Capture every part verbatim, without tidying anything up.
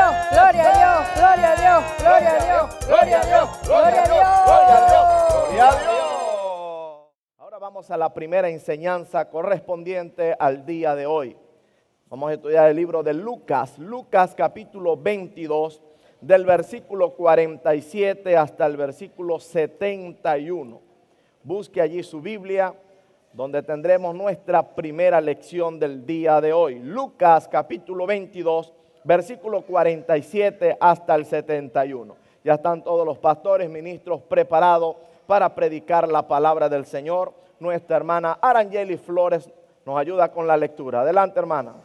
Dios, gloria a Dios, gloria a Dios, gloria a Dios, gloria a Dios, gloria a Dios, gloria a Dios, gloria a Dios. Ahora vamos a la primera enseñanza correspondiente al día de hoy. Vamos a estudiar el libro de Lucas, Lucas capítulo veintidós, del versículo cuarenta y siete hasta el versículo setenta y uno. Busque allí su Biblia, donde tendremos nuestra primera lección del día de hoy. Lucas capítulo veintidós, versículo cuarenta y siete hasta el setenta y uno. Ya están todos los pastores, ministros preparados para predicar la palabra del Señor. Nuestra hermana Arangeli Flores nos ayuda con la lectura. Adelante, hermana.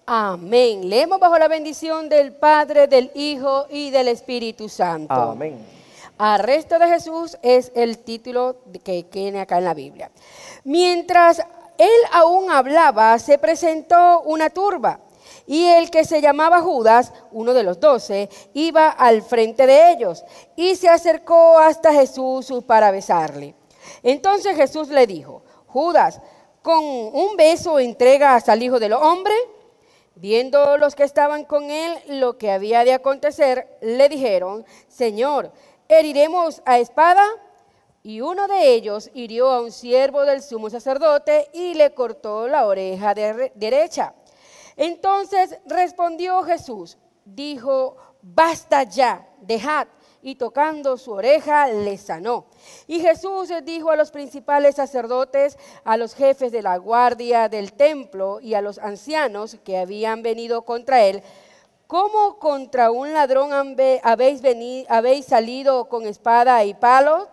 Amén. Leemos bajo la bendición del Padre, del Hijo y del Espíritu Santo. Amén. Arresto de Jesús es el título que tiene acá en la Biblia. Mientras él aún hablaba, se presentó una turba, y el que se llamaba Judas, uno de los doce, iba al frente de ellos, y se acercó hasta Jesús para besarle. Entonces Jesús le dijo: Judas, ¿con un beso entregas al Hijo del Hombre? Viendo los que estaban con él lo que había de acontecer, le dijeron: Señor, ¿heriremos a espada? Y uno de ellos hirió a un siervo del sumo sacerdote y le cortó la oreja de derecha. Entonces respondió Jesús, dijo: basta ya, dejad. Y tocando su oreja le sanó. Y Jesús dijo a los principales sacerdotes, a los jefes de la guardia del templo y a los ancianos que habían venido contra él: ¿cómo contra un ladrón habéis, venido, habéis salido con espada y palos?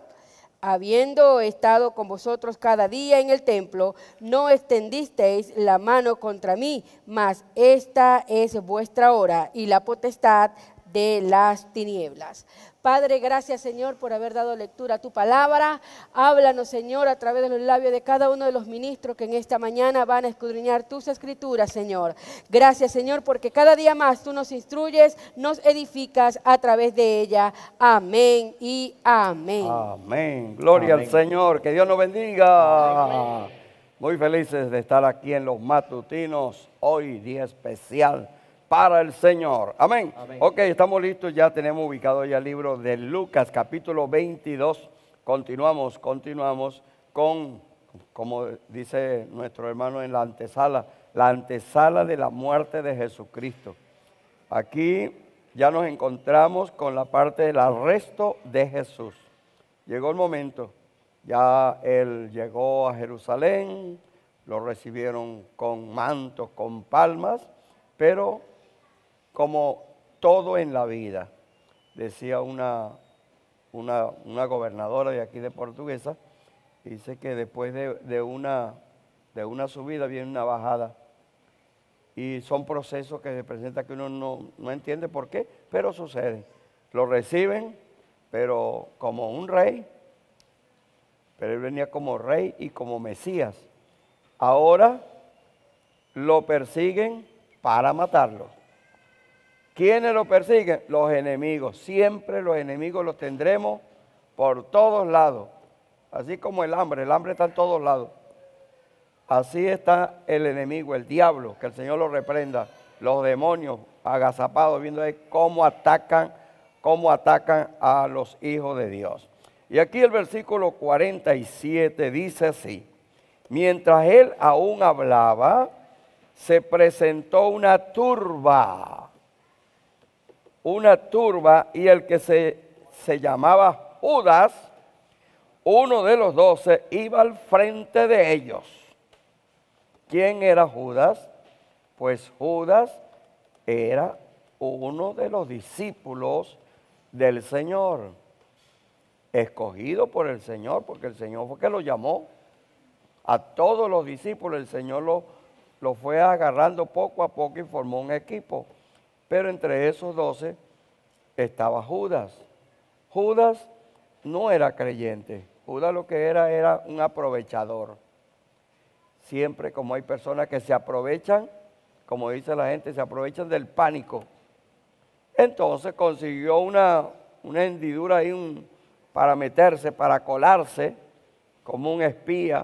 Habiendo estado con vosotros cada día en el templo, no extendisteis la mano contra mí, mas esta es vuestra hora y la potestad de las tinieblas. Padre, gracias, Señor, por haber dado lectura a tu palabra. Háblanos, Señor, a través de los labios de cada uno de los ministros que en esta mañana van a escudriñar tus escrituras, Señor. Gracias, Señor, porque cada día más tú nos instruyes, nos edificas a través de ella. Amén y amén. Amén. Gloria amén al Señor. Que Dios nos bendiga. Amén. Muy felices de estar aquí en los matutinos. Hoy día especial para el Señor. Amén. Amén. Ok, estamos listos. Ya tenemos ubicado ya el libro de Lucas, capítulo veintidós. Continuamos, continuamos con, como dice nuestro hermano en la antesala, la antesala de la muerte de Jesucristo. Aquí ya nos encontramos con la parte del arresto de Jesús. Llegó el momento. Ya él llegó a Jerusalén, lo recibieron con mantos, con palmas, pero como todo en la vida, decía una, una, una gobernadora de aquí de Portuguesa, dice que después de, de, una, de una subida viene una bajada. Y son procesos que se presentan que uno no, no entiende por qué, pero suceden. Lo reciben, pero como un rey, pero él venía como rey y como Mesías. Ahora lo persiguen para matarlo. ¿Quiénes lo persiguen? Los enemigos. Siempre los enemigos los tendremos por todos lados. Así como el hambre. El hambre está en todos lados. Así está el enemigo, el diablo. Que el Señor lo reprenda. Los demonios agazapados viendo cómo atacan, cómo atacan a los hijos de Dios. Y aquí el versículo cuarenta y siete dice así: mientras él aún hablaba, se presentó una turba. Una turba, y el que se, se llamaba Judas, uno de los doce, iba al frente de ellos. ¿Quién era Judas? Pues Judas era uno de los discípulos del Señor, escogido por el Señor, porque el Señor fue que lo llamó. A todos los discípulos el Señor lo, lo fue agarrando poco a poco y formó un equipo. Pero entre esos doce estaba Judas. Judas no era creyente. Judas lo que era era un aprovechador. Siempre como hay personas que se aprovechan, como dice la gente, se aprovechan del pánico. Entonces consiguió una, una hendidura ahí un, para meterse, para colarse, como un espía.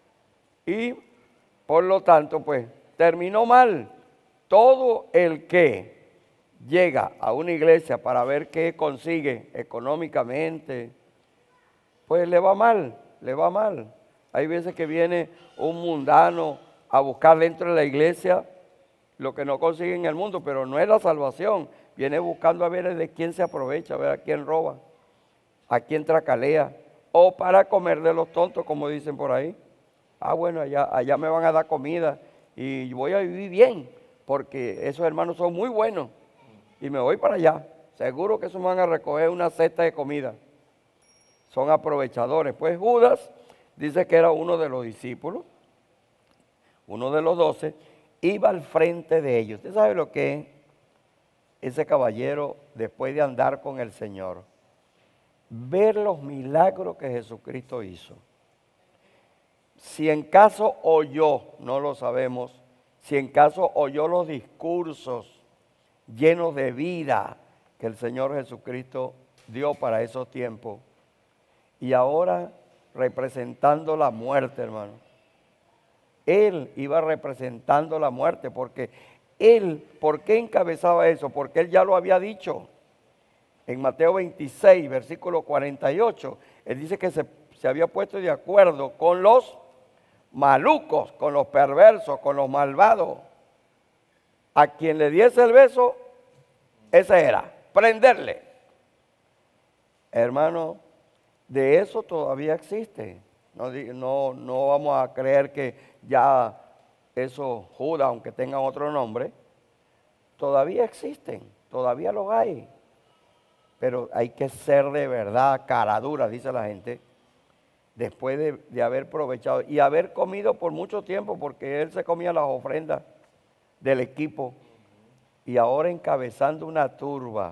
Y por lo tanto, pues, terminó mal. Todo el que llega a una iglesia para ver qué consigue económicamente, pues le va mal, le va mal. Hay veces que viene un mundano a buscar dentro de la iglesia lo que no consigue en el mundo, pero no es la salvación. Viene buscando a ver de quién se aprovecha, a ver a quién roba, a quién tracalea, o para comer de los tontos, como dicen por ahí. Ah, bueno, allá, allá me van a dar comida y voy a vivir bien, porque esos hermanos son muy buenos. Y me voy para allá. Seguro que esos me van a recoger una cesta de comida. Son aprovechadores. Pues Judas dice que era uno de los discípulos, uno de los doce, iba al frente de ellos. ¿Usted sabe lo que es ese caballero después de andar con el Señor? Ver los milagros que Jesucristo hizo. Si en caso oyó, no lo sabemos, si en caso oyó los discursos llenos de vida que el Señor Jesucristo dio para esos tiempos, y ahora representando la muerte, hermano. Él iba representando la muerte, porque él, ¿por qué encabezaba eso? Porque él ya lo había dicho. En Mateo veintiséis, versículo cuarenta y ocho, él dice que se, se había puesto de acuerdo con los malucos, con los perversos, con los malvados. A quien le diese el beso, ese era, prenderle. Hermano, de eso todavía existe. No, no, no vamos a creer que ya esos Judas, aunque tengan otro nombre, todavía existen, todavía los hay. Pero hay que ser de verdad cara dura, dice la gente, después de, de haber aprovechado y haber comido por mucho tiempo, porque él se comía las ofrendas del equipo y ahora encabezando una turba.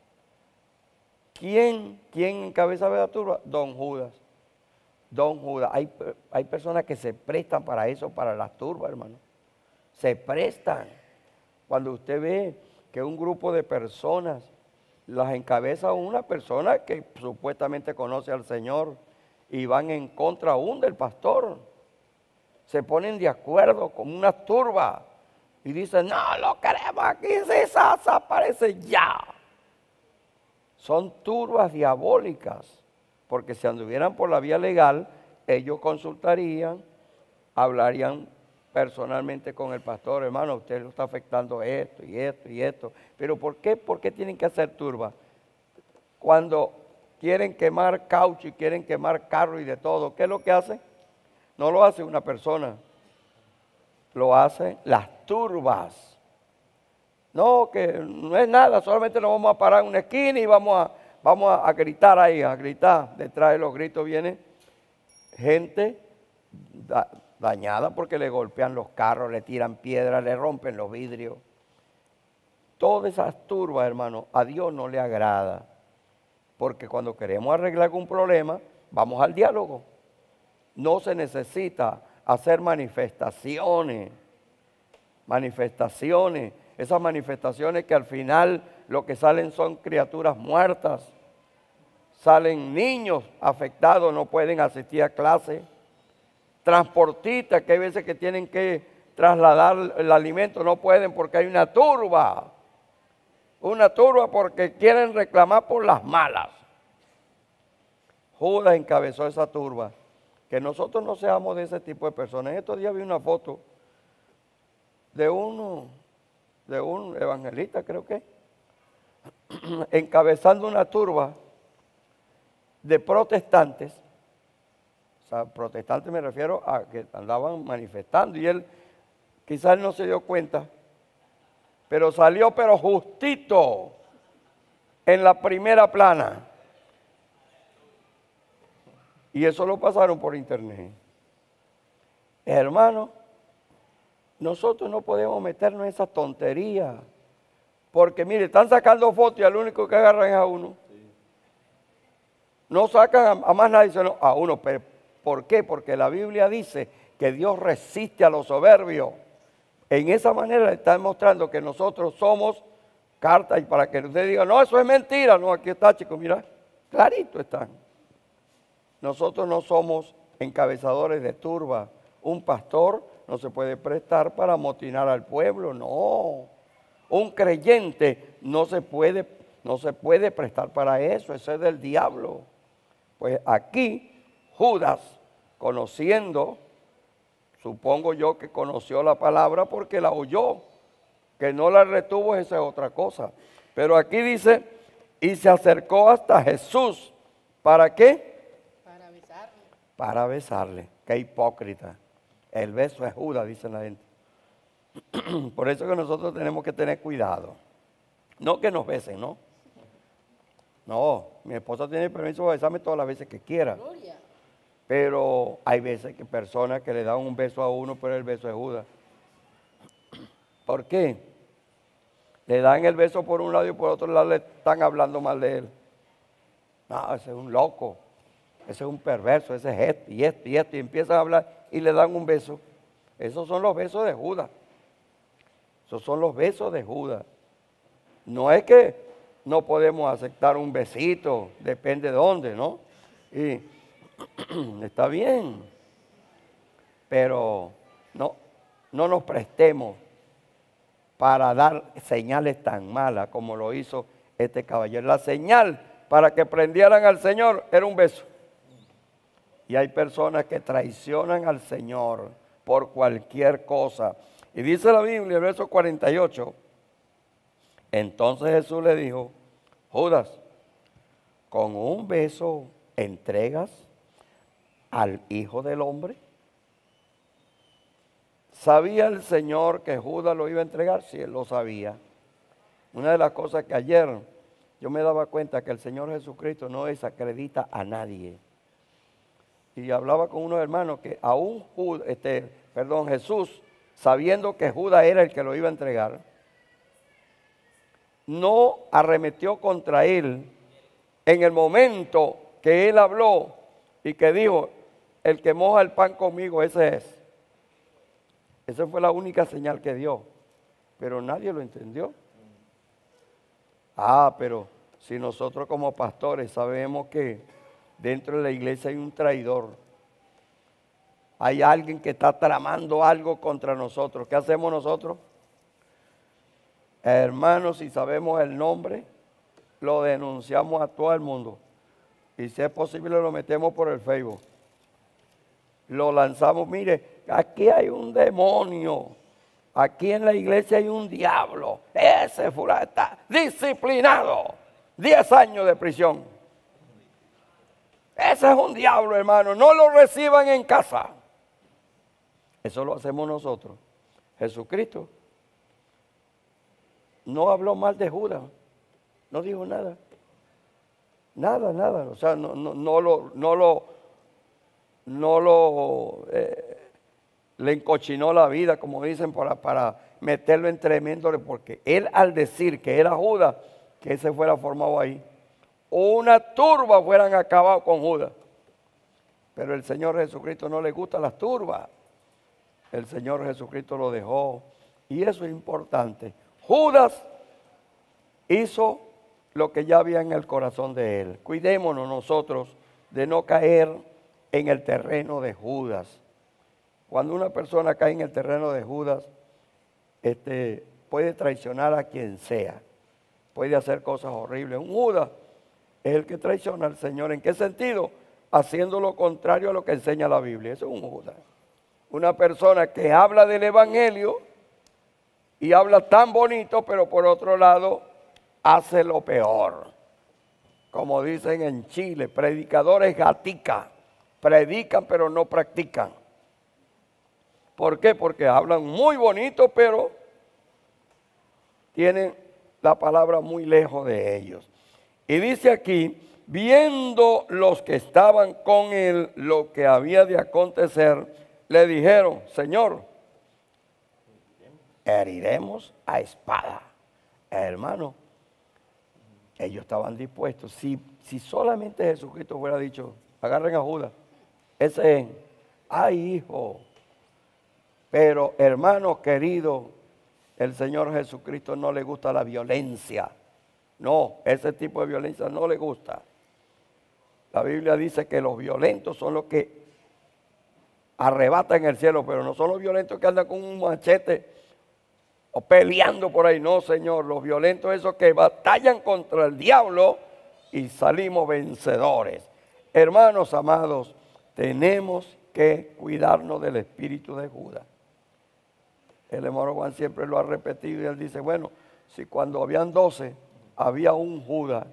¿Quién, quién encabezaba la turba? Don Judas. Don Judas. Hay, hay personas que se prestan para eso, para las turbas, hermano. Se prestan. Cuando usted ve que un grupo de personas las encabeza una persona que supuestamente conoce al Señor y van en contra aún del pastor. Se ponen de acuerdo con una turba y dicen, no, lo queremos aquí, si Sasa aparece ya. Son turbas diabólicas, porque si anduvieran por la vía legal, ellos consultarían, hablarían personalmente con el pastor, hermano, usted lo está afectando esto y esto y esto. Pero ¿por qué? ¿Por qué tienen que hacer turba? Cuando quieren quemar caucho y quieren quemar carro y de todo, ¿qué es lo que hacen? No lo hace una persona, lo hacen las turbas. No, que no es nada, solamente nos vamos a parar en una esquina y vamos a, vamos a, a gritar ahí, a gritar. Detrás de los gritos viene gente da, dañada porque le golpean los carros, le tiran piedras, le rompen los vidrios. Todas esas turbas, hermano, a Dios no le agrada. Porque cuando queremos arreglar algún problema, vamos al diálogo. No se necesita hacer manifestaciones, manifestaciones. Esas manifestaciones que al final lo que salen son criaturas muertas. Salen niños afectados, no pueden asistir a clase. Transportistas que hay veces que tienen que trasladar el alimento, no pueden porque hay una turba. Una turba porque quieren reclamar por las malas. Judas encabezó esa turba. Que nosotros no seamos de ese tipo de personas. En estos días vi una foto de uno, de un evangelista, creo que, encabezando una turba de protestantes. O sea, protestantes me refiero a que andaban manifestando y él quizás no se dio cuenta, pero salió pero justito en la primera plana. Y eso lo pasaron por internet. Hermano, nosotros no podemos meternos en esa tontería. Porque mire, están sacando fotos y al único que agarran es a uno. No sacan a, a más nadie, sino a uno. Pero, ¿por qué? Porque la Biblia dice que Dios resiste a los soberbios. En esa manera está demostrando que nosotros somos cartas. Y para que usted diga, no, eso es mentira. No, aquí está, chicos, mira, clarito están. Nosotros no somos encabezadores de turba. Un pastor no se puede prestar para amotinar al pueblo, no. Un creyente no se puede, no se puede prestar para eso, eso es del diablo. Pues aquí Judas, conociendo, supongo yo que conoció la palabra porque la oyó, que no la retuvo, esa es otra cosa. Pero aquí dice, y se acercó hasta Jesús, ¿para qué? Para besarle. Para besarle, qué hipócrita. El beso es Judas, dice la gente. Por eso que nosotros tenemos que tener cuidado. No que nos besen, ¿no? No, mi esposa tiene permiso de besarme todas las veces que quiera. Gloria. Pero hay veces que personas que le dan un beso a uno, pero el beso es Judas. ¿Por qué? Le dan el beso por un lado y por otro lado le están hablando mal de él. No, ese es un loco, ese es un perverso, ese es esto y esto y esto. Y empiezan a hablar y le dan un beso. Esos son los besos de Judas. Esos son los besos de Judas. No es que no podemos aceptar un besito, depende de dónde, ¿no? Y está bien, pero no, no nos prestemos para dar señales tan malas como lo hizo este caballero. La señal para que prendieran al Señor era un beso. Y hay personas que traicionan al Señor por cualquier cosa. Y dice la Biblia, el verso cuarenta y ocho, entonces Jesús le dijo, Judas, ¿con un beso entregas al Hijo del Hombre? ¿Sabía el Señor que Judas lo iba a entregar? Sí, él lo sabía. Una de las cosas que ayer yo me daba cuenta que el Señor Jesucristo no desacredita a nadie. Y hablaba con unos hermanos que aún Judas, este, perdón, Jesús, sabiendo que Judas era el que lo iba a entregar, no arremetió contra él en el momento que él habló y que dijo, el que moja el pan conmigo, ese es. Esa fue la única señal que dio, pero nadie lo entendió. Ah, pero si nosotros como pastores sabemos que dentro de la iglesia hay un traidor, hay alguien que está tramando algo contra nosotros, ¿qué hacemos nosotros? Hermanos, si sabemos el nombre, lo denunciamos a todo el mundo. Y si es posible lo metemos por el Facebook. Lo lanzamos, mire, aquí hay un demonio. Aquí en la iglesia hay un diablo. Ese fulano está disciplinado. Diez años de prisión. Ese es un diablo, hermano. No lo reciban en casa. Eso lo hacemos nosotros. Jesucristo no habló mal de Judas. No dijo nada. Nada, nada. O sea, no, no, no lo, no lo, no lo eh, le encochinó la vida, como dicen, para, para meterlo en tremendo, porque él al decir que era Judas, que ese fuera formado ahí, una turba fueran acabado con Judas. Pero el Señor Jesucristo no le gustan las turbas. El Señor Jesucristo lo dejó. Y eso es importante. Judas hizo lo que ya había en el corazón de él. Cuidémonos nosotros de no caer en el terreno de Judas. Cuando una persona cae en el terreno de Judas, este, puede traicionar a quien sea. Puede hacer cosas horribles. Un Judas es el que traiciona al Señor. ¿En qué sentido? Haciendo lo contrario a lo que enseña la Biblia. Eso es un Judas. Una persona que habla del Evangelio y habla tan bonito, pero por otro lado hace lo peor. Como dicen en Chile, predicadores gatica. Predican pero no practican. ¿Por qué? Porque hablan muy bonito, pero tienen la palabra muy lejos de ellos. Y dice aquí, viendo los que estaban con él lo que había de acontecer, le dijeron, Señor, heriremos a espada. Hermano, ellos estaban dispuestos. Si, si solamente Jesucristo hubiera dicho, agarren a Judas, ese es, ay hijo. Pero hermano querido, el Señor Jesucristo no le gusta la violencia. No, ese tipo de violencia no le gusta. La Biblia dice que los violentos son los que arrebatan el cielo, pero no son los violentos que andan con un machete o peleando por ahí. No, Señor, los violentos esos que batallan contra el diablo y salimos vencedores. Hermanos amados, tenemos que cuidarnos del espíritu de Judas. El hermano Juan siempre lo ha repetido y él dice, bueno, si cuando habían doce había un Judas,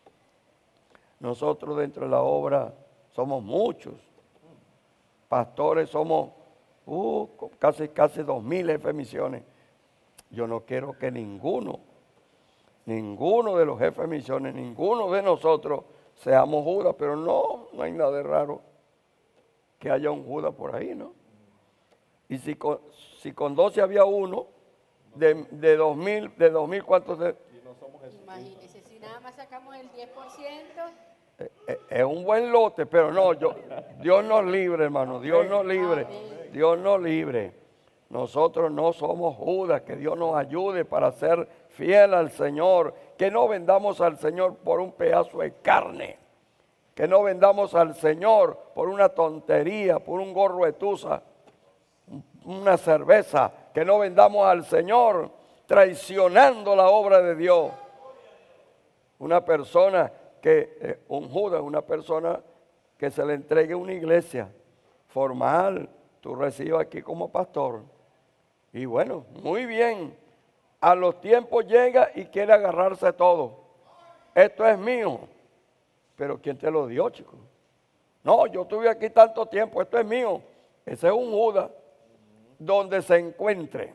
nosotros dentro de la obra somos muchos. Pastores somos uh, casi, casi dos mil jefes de misiones. Yo no quiero que ninguno, ninguno de los jefes de misiones, ninguno de nosotros seamos Judas, pero no, no hay nada de raro que haya un Judas por ahí, ¿no? Y si con, si con doce había uno, de, de dos mil, de dos mil, ¿cuántos? De, imagínense, si nada más sacamos el diez por ciento. Es, es, es un buen lote, pero no, yo, Dios nos libre, hermano, Dios nos libre, Dios nos libre. Nosotros no somos Judas, que Dios nos ayude para ser fiel al Señor, que no vendamos al Señor por un pedazo de carne, que no vendamos al Señor por una tontería, por un gorro de tusa, una cerveza, que no vendamos al Señor traicionando la obra de Dios. Una persona que, eh, un Judas, una persona que se le entregue una iglesia formal, tú recibes aquí como pastor. Y bueno, muy bien, a los tiempos llega y quiere agarrarse todo. Esto es mío. Pero ¿quién te lo dio, chico? No, yo estuve aquí tanto tiempo, esto es mío. Ese es un Judas. Donde se encuentre,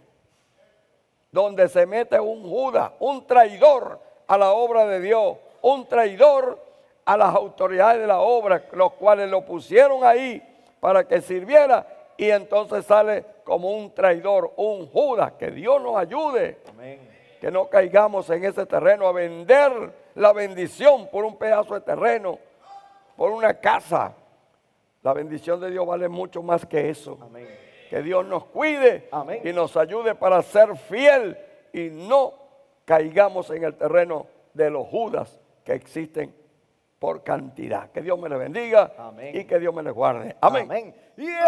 donde se mete un Judas, un traidor a la obra de Dios, un traidor a las autoridades de la obra, los cuales lo pusieron ahí para que sirviera, y entonces sale como un traidor, un Judas. Que Dios nos ayude. Amén. Que no caigamos en ese terreno a vender la bendición por un pedazo de terreno, por una casa. La bendición de Dios vale mucho más que eso. Amén. Que Dios nos cuide. Amén. Y nos ayude para ser fiel y no caigamos en el terreno de los Judas que existen por cantidad. Que Dios me les bendiga. Amén. Y que Dios me les guarde. Amén. Amén. Yeah.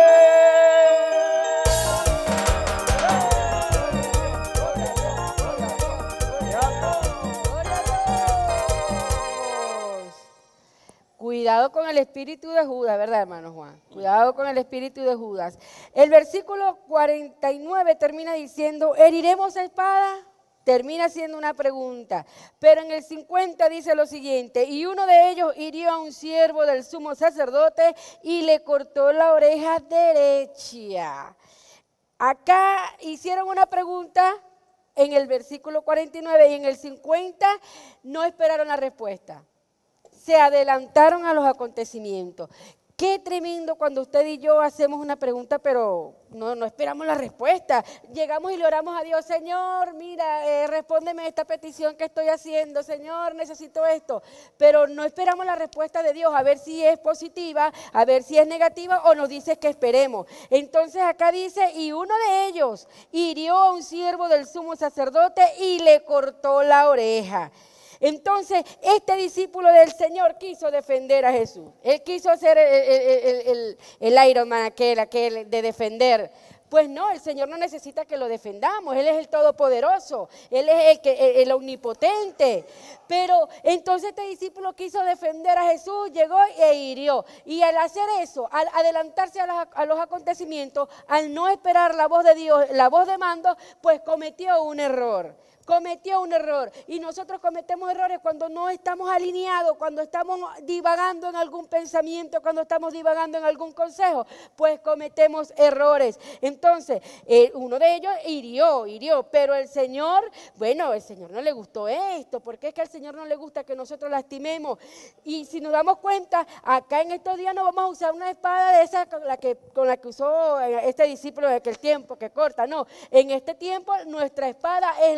Cuidado con el espíritu de Judas, ¿verdad, hermano Juan? Cuidado con el espíritu de Judas. El versículo cuarenta y nueve termina diciendo, ¿heriremos a espada? Termina siendo una pregunta. Pero en el cincuenta dice lo siguiente, y uno de ellos hirió a un siervo del sumo sacerdote y le cortó la oreja derecha. Acá hicieron una pregunta en el versículo cuarenta y nueve y en el cincuenta no esperaron la respuesta. Se adelantaron a los acontecimientos. Qué tremendo cuando usted y yo hacemos una pregunta, pero no, no esperamos la respuesta. Llegamos y le oramos a Dios, Señor, mira, eh, respóndeme esta petición que estoy haciendo, Señor, necesito esto. Pero no esperamos la respuesta de Dios, a ver si es positiva, a ver si es negativa o nos dice que esperemos. Entonces acá dice, y uno de ellos hirió a un siervo del sumo sacerdote y le cortó la oreja. Entonces, este discípulo del Señor quiso defender a Jesús. Él quiso ser el, el, el, el Iron Man, aquel, aquel de defender. Pues no, el Señor no necesita que lo defendamos. Él es el Todopoderoso. Él es el, que, el, el omnipotente. Pero entonces este discípulo quiso defender a Jesús, llegó e hirió. Y al hacer eso, al adelantarse a los, a los acontecimientos, al no esperar la voz de Dios, la voz de mando, pues cometió un error. Cometió un error y nosotros cometemos errores cuando no estamos alineados, cuando estamos divagando en algún pensamiento, cuando estamos divagando en algún consejo, pues cometemos errores. Entonces, eh, uno de ellos hirió, hirió, pero el Señor, bueno, el Señor no le gustó esto, porque es que al Señor no le gusta que nosotros lastimemos. Y si nos damos cuenta, acá en estos días no vamos a usar una espada de esa con la que, con la que usó este discípulo de aquel tiempo, que corta, no. En este tiempo nuestra espada es la palabra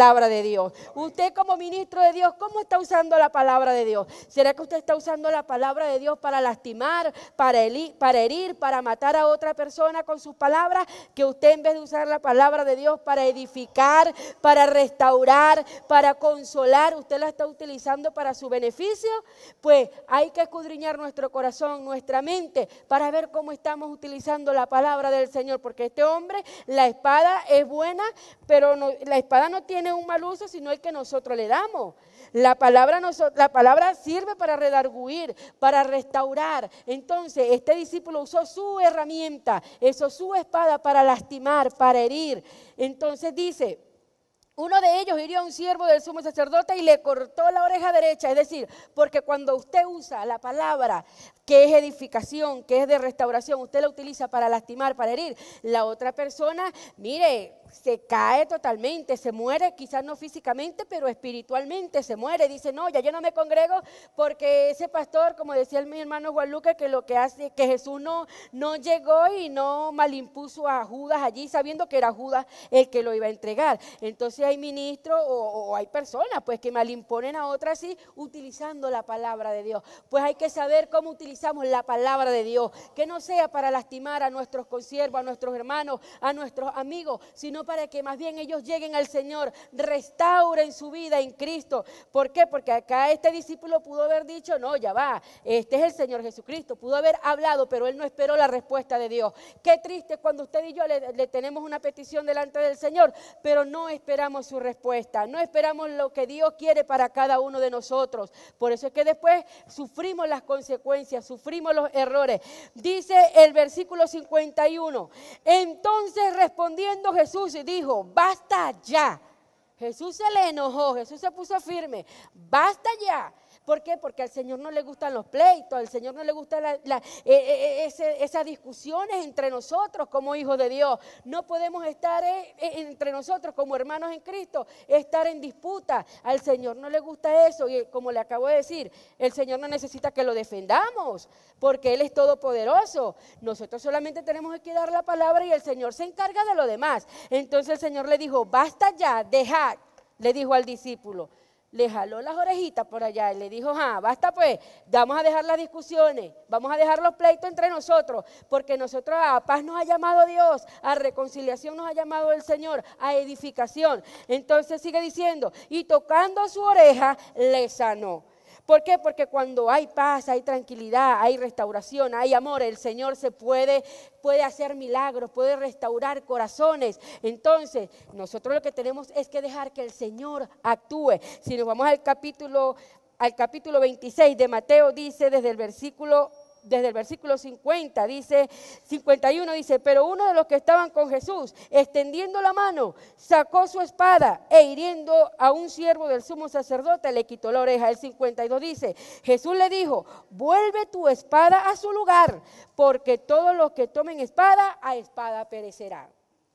palabra de Dios. Usted como ministro de Dios, ¿cómo está usando la palabra de Dios? ¿Será que usted está usando la palabra de Dios para lastimar, para herir, para herir, para matar a otra persona con sus palabras? Que usted, en vez de usar la palabra de Dios para edificar, para restaurar, para consolar, usted la está utilizando para su beneficio. Pues hay que escudriñar nuestro corazón, nuestra mente, para ver cómo estamos utilizando la palabra del Señor, porque este hombre, la espada es buena, pero no, la espada no tiene un mal uso, sino el que nosotros le damos. La palabra, nos, la palabra sirve para redarguir, para restaurar. Entonces, este discípulo usó su herramienta, usó su espada para lastimar, para herir. Entonces dice, uno de ellos hirió a un siervo del sumo sacerdote y le cortó la oreja derecha. Es decir, porque cuando usted usa la palabra que es edificación, que es de restauración, usted la utiliza para lastimar, para herir, la otra persona, mire, se cae totalmente, se muere, quizás no físicamente, pero espiritualmente se muere. Dice, no, ya yo no me congrego porque ese pastor, como decía mi hermano Guadalupe, que lo que hace, que Jesús no, no llegó y no malimpuso a Judas allí, sabiendo que era Judas el que lo iba a entregar. Entonces hay ministros o, o hay personas pues que malimponen a otras así, utilizando la palabra de Dios. Pues hay que saber cómo utilizamos la palabra de Dios, que no sea para lastimar a nuestros consiervos, a nuestros hermanos, a nuestros amigos, sino para que más bien ellos lleguen al Señor, restauren su vida en Cristo. ¿Por qué? Porque acá este discípulo pudo haber dicho, no, ya va, este es el Señor Jesucristo. Pudo haber hablado, pero él no esperó la respuesta de Dios. Qué triste cuando usted y yo le, le tenemos una petición delante del Señor, pero no esperamos su respuesta, no esperamos lo que Dios quiere para cada uno de nosotros. Por eso es que después sufrimos las consecuencias, sufrimos los errores. Dice el versículo cincuenta y uno, entonces respondiendo Jesús y dijo, basta ya. Jesús se le enojó, Jesús se puso firme, basta ya. ¿Por qué? Porque al Señor no le gustan los pleitos, al Señor no le gustan la, la, eh, eh, ese, esas discusiones entre nosotros como hijos de Dios. No podemos estar eh, eh, entre nosotros como hermanos en Cristo, estar en disputa. Al Señor no le gusta eso y como le acabo de decir, el Señor no necesita que lo defendamos porque Él es todopoderoso. Nosotros solamente tenemos que dar la palabra y el Señor se encarga de lo demás. Entonces el Señor le dijo, basta ya, dejad, le dijo al discípulo. Le jaló las orejitas por allá y le dijo, ah, basta pues, vamos a dejar las discusiones, vamos a dejar los pleitos entre nosotros, porque nosotros a paz nos ha llamado Dios, a reconciliación nos ha llamado el Señor, a edificación. Entonces sigue diciendo, y tocando su oreja, le sanó. ¿Por qué? Porque cuando hay paz, hay tranquilidad, hay restauración, hay amor, el Señor se puede, puede hacer milagros, puede restaurar corazones. Entonces, nosotros lo que tenemos es que dejar que el Señor actúe. Si nos vamos al capítulo, al capítulo veintiséis de Mateo, dice desde el versículo Desde el versículo cincuenta, dice, cincuenta y uno dice, pero uno de los que estaban con Jesús, extendiendo la mano, sacó su espada e hiriendo a un siervo del sumo sacerdote, le quitó la oreja. El cincuenta y dos dice, Jesús le dijo, vuelve tu espada a su lugar, porque todos los que tomen espada, a espada perecerán.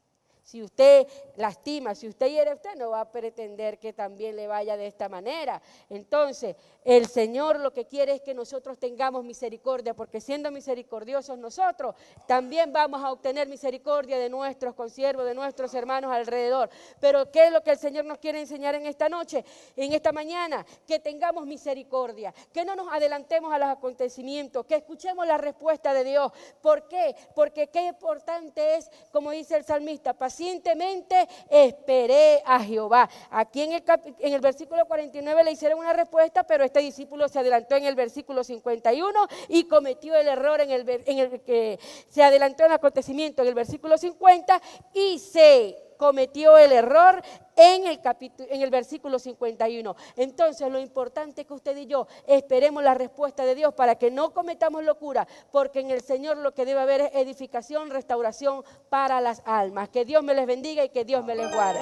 Si usted lastima, si usted hiere, usted no va a pretender que también le vaya de esta manera. Entonces, el Señor lo que quiere es que nosotros tengamos misericordia, porque siendo misericordiosos nosotros, también vamos a obtener misericordia de nuestros consiervos, de nuestros hermanos alrededor. Pero ¿qué es lo que el Señor nos quiere enseñar en esta noche, en esta mañana? Que tengamos misericordia, que no nos adelantemos a los acontecimientos, que escuchemos la respuesta de Dios. ¿Por qué? Porque qué importante es, como dice el salmista, pacientemente esperé a Jehová. Aquí en el, en el versículo cuarenta y nueve le hicieron una respuesta, pero este discípulo se adelantó en el versículo cincuenta y uno y cometió el error en el, en el que se adelantó en el acontecimiento en el versículo cincuenta y se cometió el error en el, capítulo, en el versículo cincuenta y uno. Entonces lo importante es que usted y yo esperemos la respuesta de Dios para que no cometamos locura, porque en el Señor lo que debe haber es edificación, restauración para las almas. Que Dios me les bendiga y que Dios me les guarde.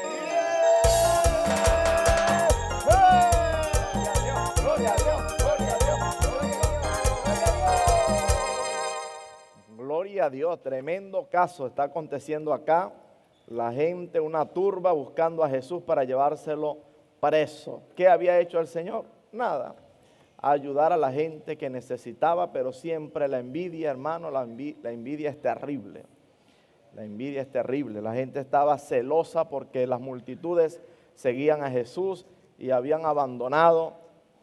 Gloria a Dios, tremendo caso está aconteciendo acá. La gente, una turba buscando a Jesús para llevárselo preso. ¿Qué había hecho el Señor? Nada. Ayudar a la gente que necesitaba, pero siempre la envidia, hermano, la envidia, la envidia es terrible. La envidia es terrible. La gente estaba celosa porque las multitudes seguían a Jesús y habían abandonado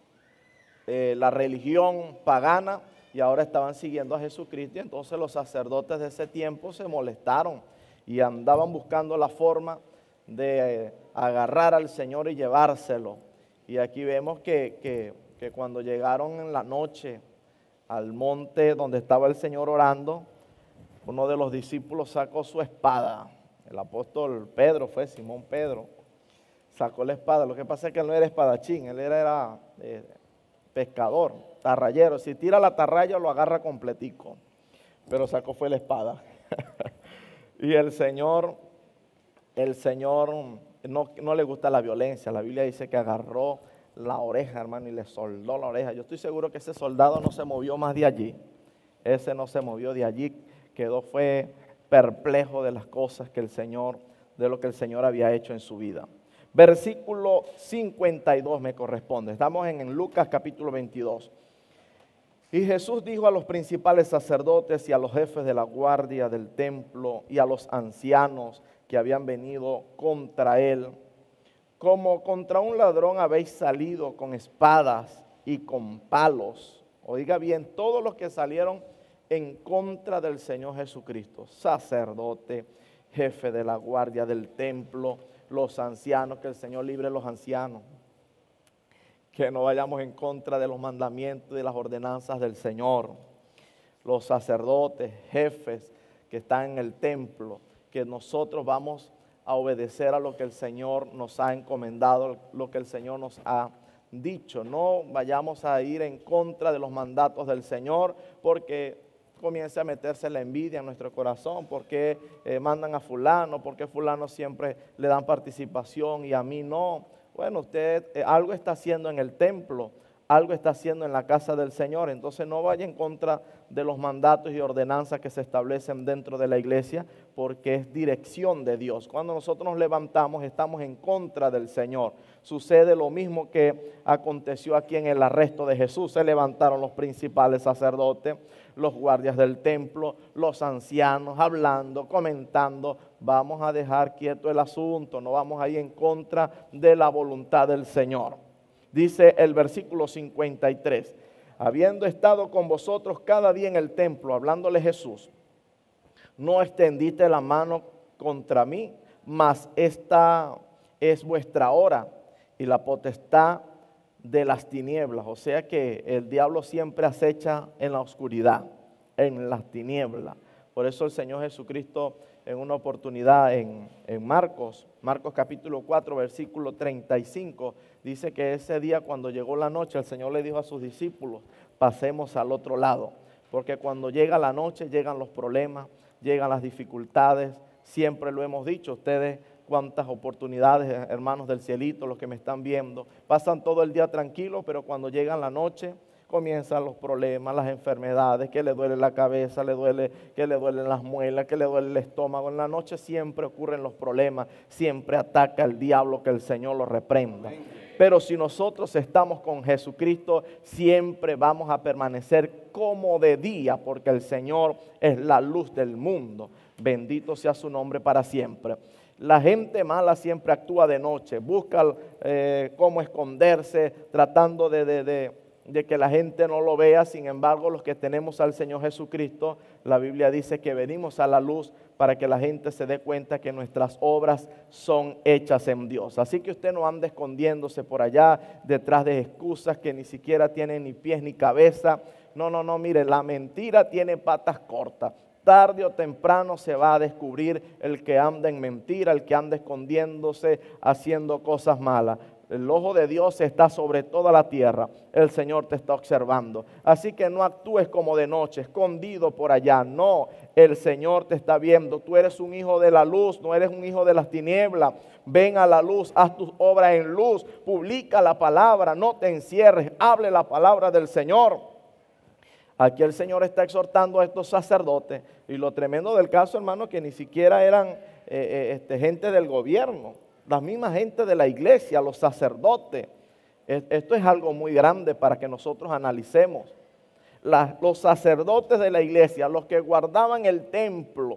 eh, la religión pagana y ahora estaban siguiendo a Jesucristo. Y entonces los sacerdotes de ese tiempo se molestaron y andaban buscando la forma de eh, agarrar al Señor y llevárselo. Y aquí vemos que, que, que cuando llegaron en la noche al monte donde estaba el Señor orando, uno de los discípulos sacó su espada. El apóstol Pedro fue, Simón Pedro, sacó la espada. Lo que pasa es que él no era espadachín, él era, era eh, pescador, tarrayero. Si tira la tarraya lo agarra completico, pero sacó fue la espada. Y el Señor, el Señor no, no le gusta la violencia. La Biblia dice que agarró la oreja, hermano, y le soldó la oreja. Yo estoy seguro que ese soldado no se movió más de allí. Ese no se movió de allí, quedó fue perplejo de las cosas que el Señor, de lo que el Señor había hecho en su vida. Versículo cincuenta y dos me corresponde. Estamos en, en Lucas capítulo veintidós. Y Jesús dijo a los principales sacerdotes y a los jefes de la guardia del templo y a los ancianos que habían venido contra él: como contra un ladrón habéis salido con espadas y con palos. Oiga bien, todos los que salieron en contra del Señor Jesucristo, sacerdote, jefe de la guardia del templo, los ancianos, que el Señor libre a los ancianos, que no vayamos en contra de los mandamientos y de las ordenanzas del Señor, los sacerdotes, jefes que están en el templo, que nosotros vamos a obedecer a lo que el Señor nos ha encomendado, lo que el Señor nos ha dicho. No vayamos a ir en contra de los mandatos del Señor, porque comienza a meterse la envidia en nuestro corazón, porque eh, mandan a fulano, porque fulano siempre le dan participación y a mí no. Bueno, usted eh, algo está haciendo en el templo, algo está haciendo en la casa del Señor, entonces no vaya en contra de los mandatos y ordenanzas que se establecen dentro de la iglesia, porque es dirección de Dios. Cuando nosotros nos levantamos, estamos en contra del Señor. Sucede lo mismo que aconteció aquí en el arresto de Jesús. Se levantaron los principales sacerdotes, los guardias del templo, los ancianos, hablando, comentando. Vamos a dejar quieto el asunto, no vamos a ir en contra de la voluntad del Señor. Dice el versículo cincuenta y tres, habiendo estado con vosotros cada día en el templo, hablándole Jesús, no extendiste la mano contra mí, mas esta es vuestra hora y la potestad de las tinieblas. O sea que el diablo siempre acecha en la oscuridad, en las tinieblas. Por eso el Señor Jesucristo en una oportunidad en, en Marcos, Marcos capítulo cuatro, versículo treinta y cinco, dice que ese día cuando llegó la noche, el Señor le dijo a sus discípulos, pasemos al otro lado. Porque cuando llega la noche llegan los problemas, llegan las dificultades. Siempre lo hemos dicho, ustedes cuántas oportunidades, hermanos del cielito, los que me están viendo, pasan todo el día tranquilos, pero cuando llega la noche comienzan los problemas, las enfermedades, que le duele la cabeza, le duele, que le duelen las muelas, que le duele el estómago. En la noche siempre ocurren los problemas, siempre ataca el diablo, que el Señor lo reprenda. Pero si nosotros estamos con Jesucristo, siempre vamos a permanecer como de día, porque el Señor es la luz del mundo. Bendito sea su nombre para siempre. La gente mala siempre actúa de noche, busca eh, cómo esconderse, tratando de, de, de, de que la gente no lo vea. Sin embargo, los que tenemos al Señor Jesucristo, la Biblia dice que venimos a la luz para que la gente se dé cuenta que nuestras obras son hechas en Dios. Así que usted no ande escondiéndose por allá detrás de excusas que ni siquiera tienen ni pies ni cabeza. No, no, no, mire, la mentira tiene patas cortas. Tarde o temprano se va a descubrir el que anda en mentira, el que anda escondiéndose, haciendo cosas malas. El ojo de Dios está sobre toda la tierra. El Señor te está observando. Así que no actúes como de noche, escondido por allá. No, el Señor te está viendo. Tú eres un hijo de la luz, no eres un hijo de las tinieblas. Ven a la luz, haz tus obras en luz, publica la palabra, no te encierres, hable la palabra del Señor. Aquí el Señor está exhortando a estos sacerdotes, y lo tremendo del caso, hermano, que ni siquiera eran eh, eh, este, gente del gobierno, la misma gente de la iglesia, los sacerdotes. Esto es algo muy grande para que nosotros analicemos. La, los sacerdotes de la iglesia, los que guardaban el templo,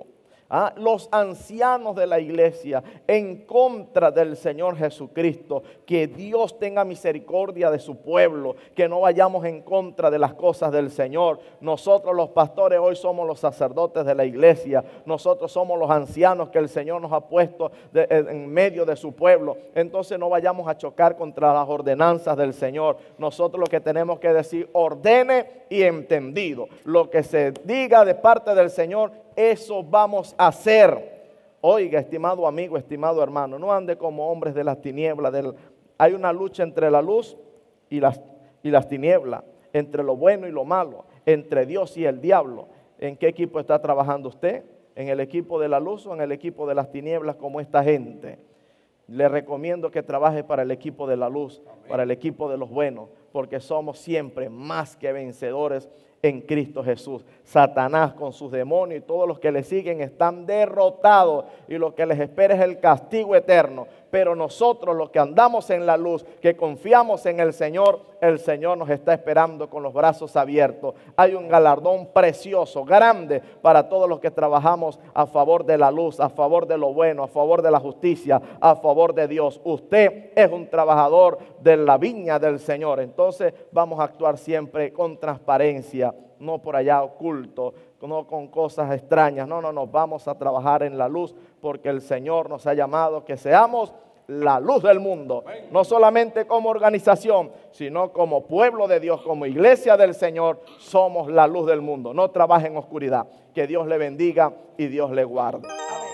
¿ah? Los ancianos de la iglesia en contra del Señor Jesucristo. Que Dios tenga misericordia de su pueblo, que no vayamos en contra de las cosas del Señor. Nosotros los pastores hoy somos los sacerdotes de la iglesia, nosotros somos los ancianos que el Señor nos ha puesto de, en medio de su pueblo. Entonces no vayamos a chocar contra las ordenanzas del Señor. Nosotros lo que tenemos que decir, ordene y entendido. Lo que se diga de parte del Señor, eso vamos a hacer. Oiga, estimado amigo, estimado hermano, no ande como hombres de las tinieblas. Del, hay una lucha entre la luz y las, y las tinieblas, entre lo bueno y lo malo, entre Dios y el diablo. ¿En qué equipo está trabajando usted? ¿En el equipo de la luz o en el equipo de las tinieblas como esta gente? Le recomiendo que trabaje para el equipo de la luz, amén, para el equipo de los buenos, porque somos siempre más que vencedores en Cristo Jesús. Satanás con sus demonios y todos los que le siguen están derrotados y lo que les espera es el castigo eterno. Pero nosotros los que andamos en la luz, que confiamos en el Señor, el Señor nos está esperando con los brazos abiertos. Hay un galardón precioso, grande para todos los que trabajamos a favor de la luz, a favor de lo bueno, a favor de la justicia, a favor de Dios. Usted es un trabajador de la viña del Señor. Entonces vamos a actuar siempre con transparencia, no por allá oculto, no con cosas extrañas. No, no, no, vamos a trabajar en la luz porque el Señor nos ha llamado que seamos la luz del mundo. No solamente como organización, sino como pueblo de Dios, como iglesia del Señor, somos la luz del mundo. No trabaje en oscuridad. Que Dios le bendiga y Dios le guarde.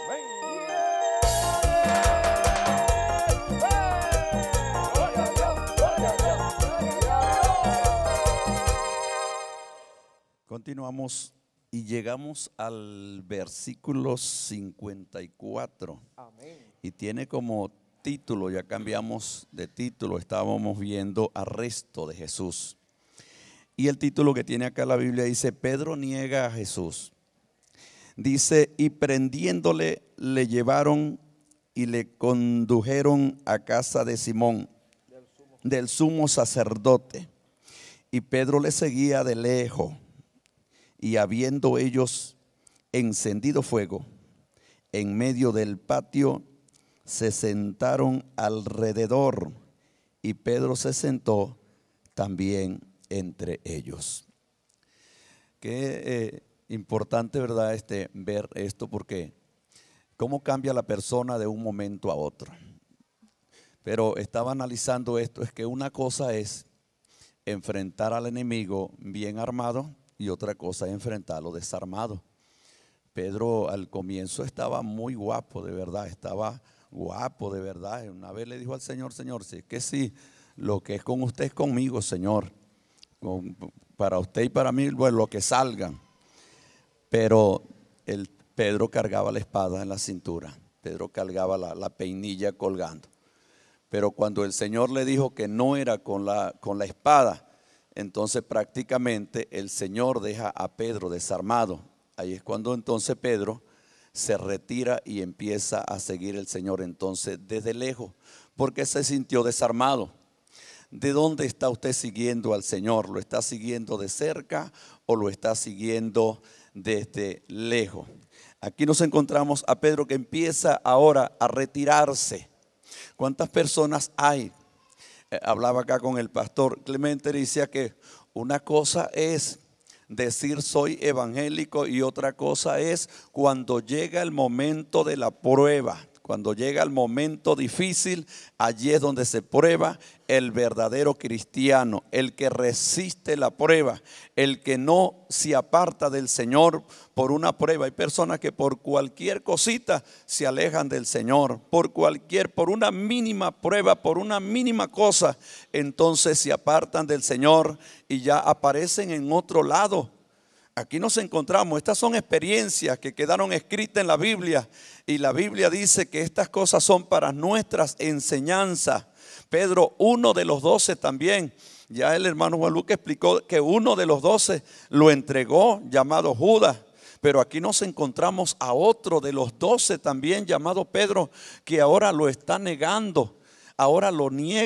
Continuamos y llegamos al versículo cincuenta y cuatro. Amén. Y tiene como título, ya cambiamos de título, estábamos viendo arresto de Jesús. Y el título que tiene acá la Biblia dice, Pedro niega a Jesús. Dice, y prendiéndole le llevaron y le condujeron a casa de Simón, del sumo sacerdote. Y Pedro le seguía de lejos. Y habiendo ellos encendido fuego en medio del patio, se sentaron alrededor y Pedro se sentó también entre ellos. Qué eh, importante, ¿verdad? Este, ver esto, porque cómo cambia la persona de un momento a otro. Pero estaba analizando esto, es que una cosa es enfrentar al enemigo bien armado, y otra cosa es enfrentarlo desarmado. Pedro al comienzo estaba muy guapo, de verdad, estaba guapo, de verdad. Una vez le dijo al Señor, Señor, si es que sí, lo que es con usted es conmigo, Señor. Con, para usted y para mí, bueno, lo que salgan. Pero el Pedro cargaba la espada en la cintura. Pedro cargaba la, la peinilla colgando. Pero cuando el Señor le dijo que no era con la, con la espada, entonces prácticamente el Señor deja a Pedro desarmado. Ahí es cuando entonces Pedro se retira y empieza a seguir el Señor entonces desde lejos, porque se sintió desarmado. ¿De dónde está usted siguiendo al Señor? ¿Lo está siguiendo de cerca o lo está siguiendo desde lejos? Aquí nos encontramos a Pedro que empieza ahora a retirarse. ¿Cuántas personas hay? Eh, hablaba acá con el pastor Clemente y decía que una cosa es decir soy evangélico y otra cosa es cuando llega el momento de la prueba. Cuando llega el momento difícil, allí es donde se prueba el verdadero cristiano, el que resiste la prueba, el que no se aparta del Señor por una prueba. Hay personas que por cualquier cosita se alejan del Señor, por cualquier, por una mínima prueba, por una mínima cosa, entonces se apartan del Señor y ya aparecen en otro lado. Aquí nos encontramos, estas son experiencias que quedaron escritas en la Biblia y la Biblia dice que estas cosas son para nuestras enseñanzas. Pedro, uno de los doce también, ya el hermano Juan Luque explicó que uno de los doce lo entregó, llamado Judas. Pero aquí nos encontramos a otro de los doce también, llamado Pedro, que ahora lo está negando, ahora lo niega.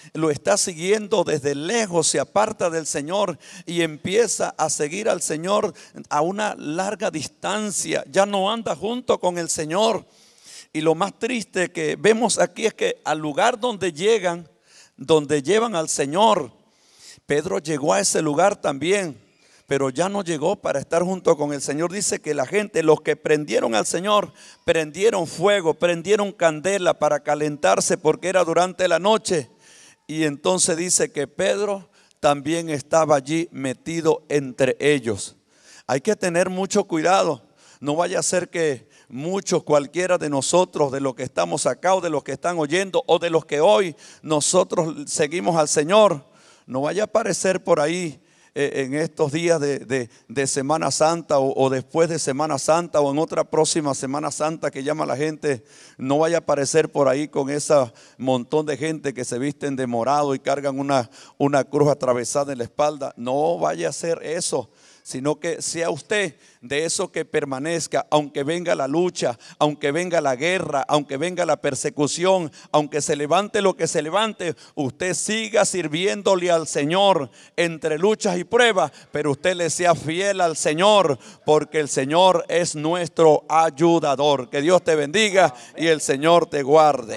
lo está siguiendo desde lejos, se aparta del Señor y empieza a seguir al Señor a una larga distancia, ya no anda junto con el Señor. Y lo más triste que vemos aquí es que al lugar donde llegan, donde llevan al Señor, Pedro llegó a ese lugar también, pero ya no llegó para estar junto con el Señor. Dice que la gente, los que prendieron al Señor, prendieron fuego, prendieron candela para calentarse porque era durante la noche. Y entonces dice que Pedro también estaba allí metido entre ellos. Hay que tener mucho cuidado. No vaya a ser que muchos, cualquiera de nosotros, de los que estamos acá o de los que están oyendo o de los que hoy nosotros seguimos al Señor, no vaya a aparecer por ahí eh, en estos días de, de, de Semana Santa o, o después de Semana Santa o en otra próxima Semana Santa que llama la gente, no vaya a aparecer por ahí con ese montón de gente que se visten de morado y cargan una, una cruz atravesada en la espalda. No vaya a ser eso, sino que sea usted de eso que permanezca, aunque venga la lucha, aunque venga la guerra, aunque venga la persecución, aunque se levante lo que se levante, usted siga sirviéndole al Señor entre luchas y pruebas, pero usted le sea fiel al Señor, porque el Señor es nuestro ayudador. Que Dios te bendiga y el Señor te guarde.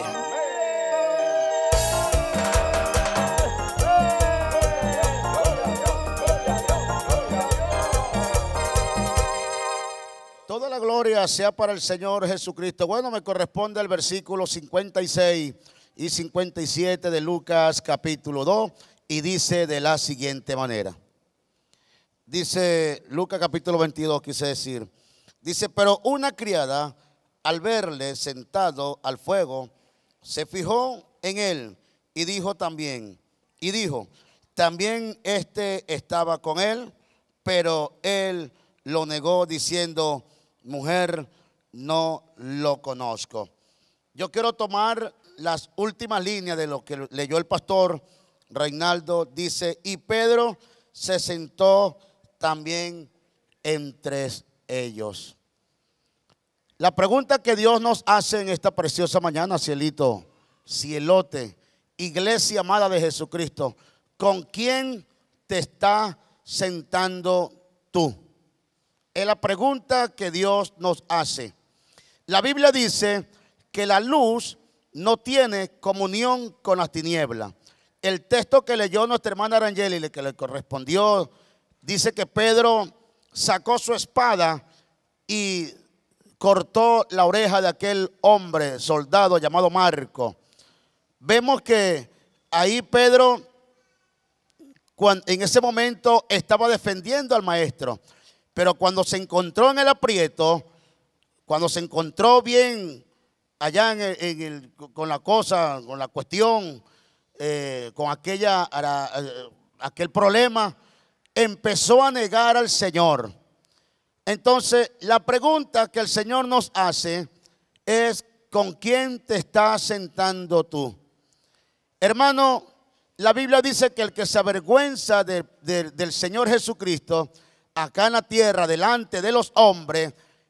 Toda la gloria sea para el Señor Jesucristo. Bueno, me corresponde el versículo cincuenta y seis y cincuenta y siete de Lucas capítulo dos y dice de la siguiente manera. Dice Lucas capítulo veintidós, quise decir. Dice, pero una criada al verle sentado al fuego se fijó en él y dijo también, y dijo, también este estaba con él, pero él lo negó diciendo, mujer, no lo conozco. Yo quiero tomar las últimas líneas de lo que leyó el pastor Reinaldo. Dice, y Pedro se sentó también entre ellos. La pregunta que Dios nos hace en esta preciosa mañana, cielito, cielote, iglesia amada de Jesucristo, ¿con quién te está sentando tú? Es la pregunta que Dios nos hace. La Biblia dice que la luz no tiene comunión con las tinieblas. El texto que leyó nuestra hermana Arangeli, que le correspondió, dice que Pedro sacó su espada y cortó la oreja de aquel hombre, soldado llamado Marco. Vemos que ahí Pedro, cuando, en ese momento estaba defendiendo al maestro. Pero cuando se encontró en el aprieto, cuando se encontró bien allá en el, en el, con la cosa, con la cuestión, eh, con aquella, aquel problema, empezó a negar al Señor. Entonces, la pregunta que el Señor nos hace es, ¿con quién te estás sentando tú? Hermano, la Biblia dice que el que se avergüenza de, de, del Señor Jesucristo, acá en la tierra, delante de los hombres,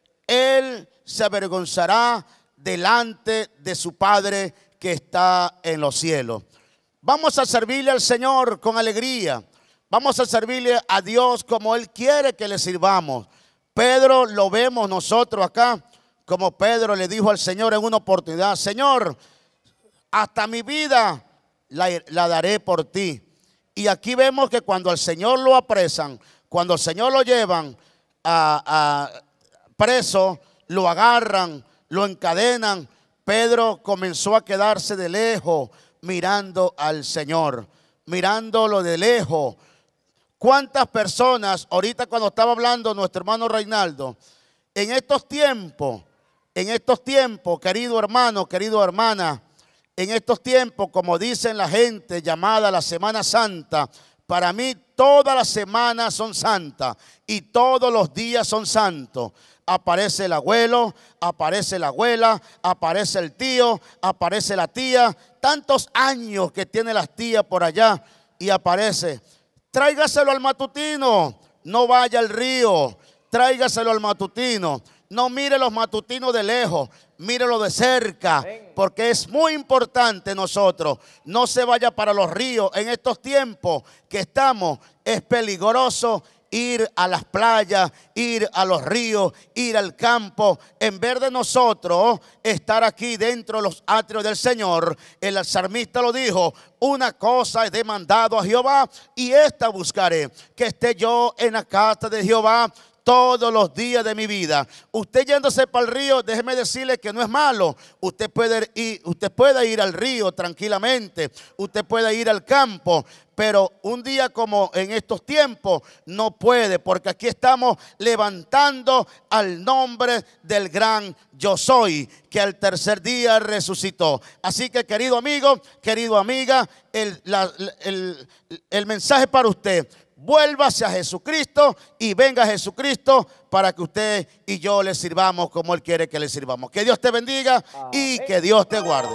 él se avergonzará delante de su Padre que está en los cielos. Vamos a servirle al Señor con alegría. Vamos a servirle a Dios como Él quiere que le sirvamos. Pedro lo vemos nosotros acá, como Pedro le dijo al Señor en una oportunidad, Señor, hasta mi vida la, la daré por ti. Y aquí vemos que cuando al Señor lo apresan, cuando al Señor lo llevan a, a preso, lo agarran, lo encadenan, Pedro comenzó a quedarse de lejos mirando al Señor, mirándolo de lejos. ¿Cuántas personas, ahorita cuando estaba hablando nuestro hermano Reinaldo, en estos tiempos, en estos tiempos, querido hermano, querido hermana, en estos tiempos, como dicen la gente, llamada la Semana Santa, para mí todas las semanas son santas y todos los días son santos. Aparece el abuelo, aparece la abuela, aparece el tío, aparece la tía. Tantos años que tiene las tías por allá y aparece. Tráigaselo al matutino, no vaya al río, tráigaselo al matutino. No mire los matutinos de lejos, mírelo de cerca, porque es muy importante nosotros. No se vaya para los ríos. En estos tiempos que estamos, es peligroso ir a las playas, ir a los ríos, ir al campo. En vez de nosotros estar aquí dentro de los atrios del Señor, el salmista lo dijo: una cosa he demandado a Jehová y esta buscaré, que esté yo en la casa de Jehová todos los días de mi vida. Usted yéndose para el río, déjeme decirle que no es malo. Usted puede ir, usted puede ir al río tranquilamente. Usted puede ir al campo. Pero un día como en estos tiempos no puede, porque aquí estamos levantando al nombre del gran yo soy, que al tercer día resucitó. Así que, querido amigo, querido amiga, el, la, el, el mensaje para usted: vuélvase a Jesucristo y venga a Jesucristo para que usted y yo le sirvamos como Él quiere que le sirvamos. Que Dios te bendiga y que Dios te guarde.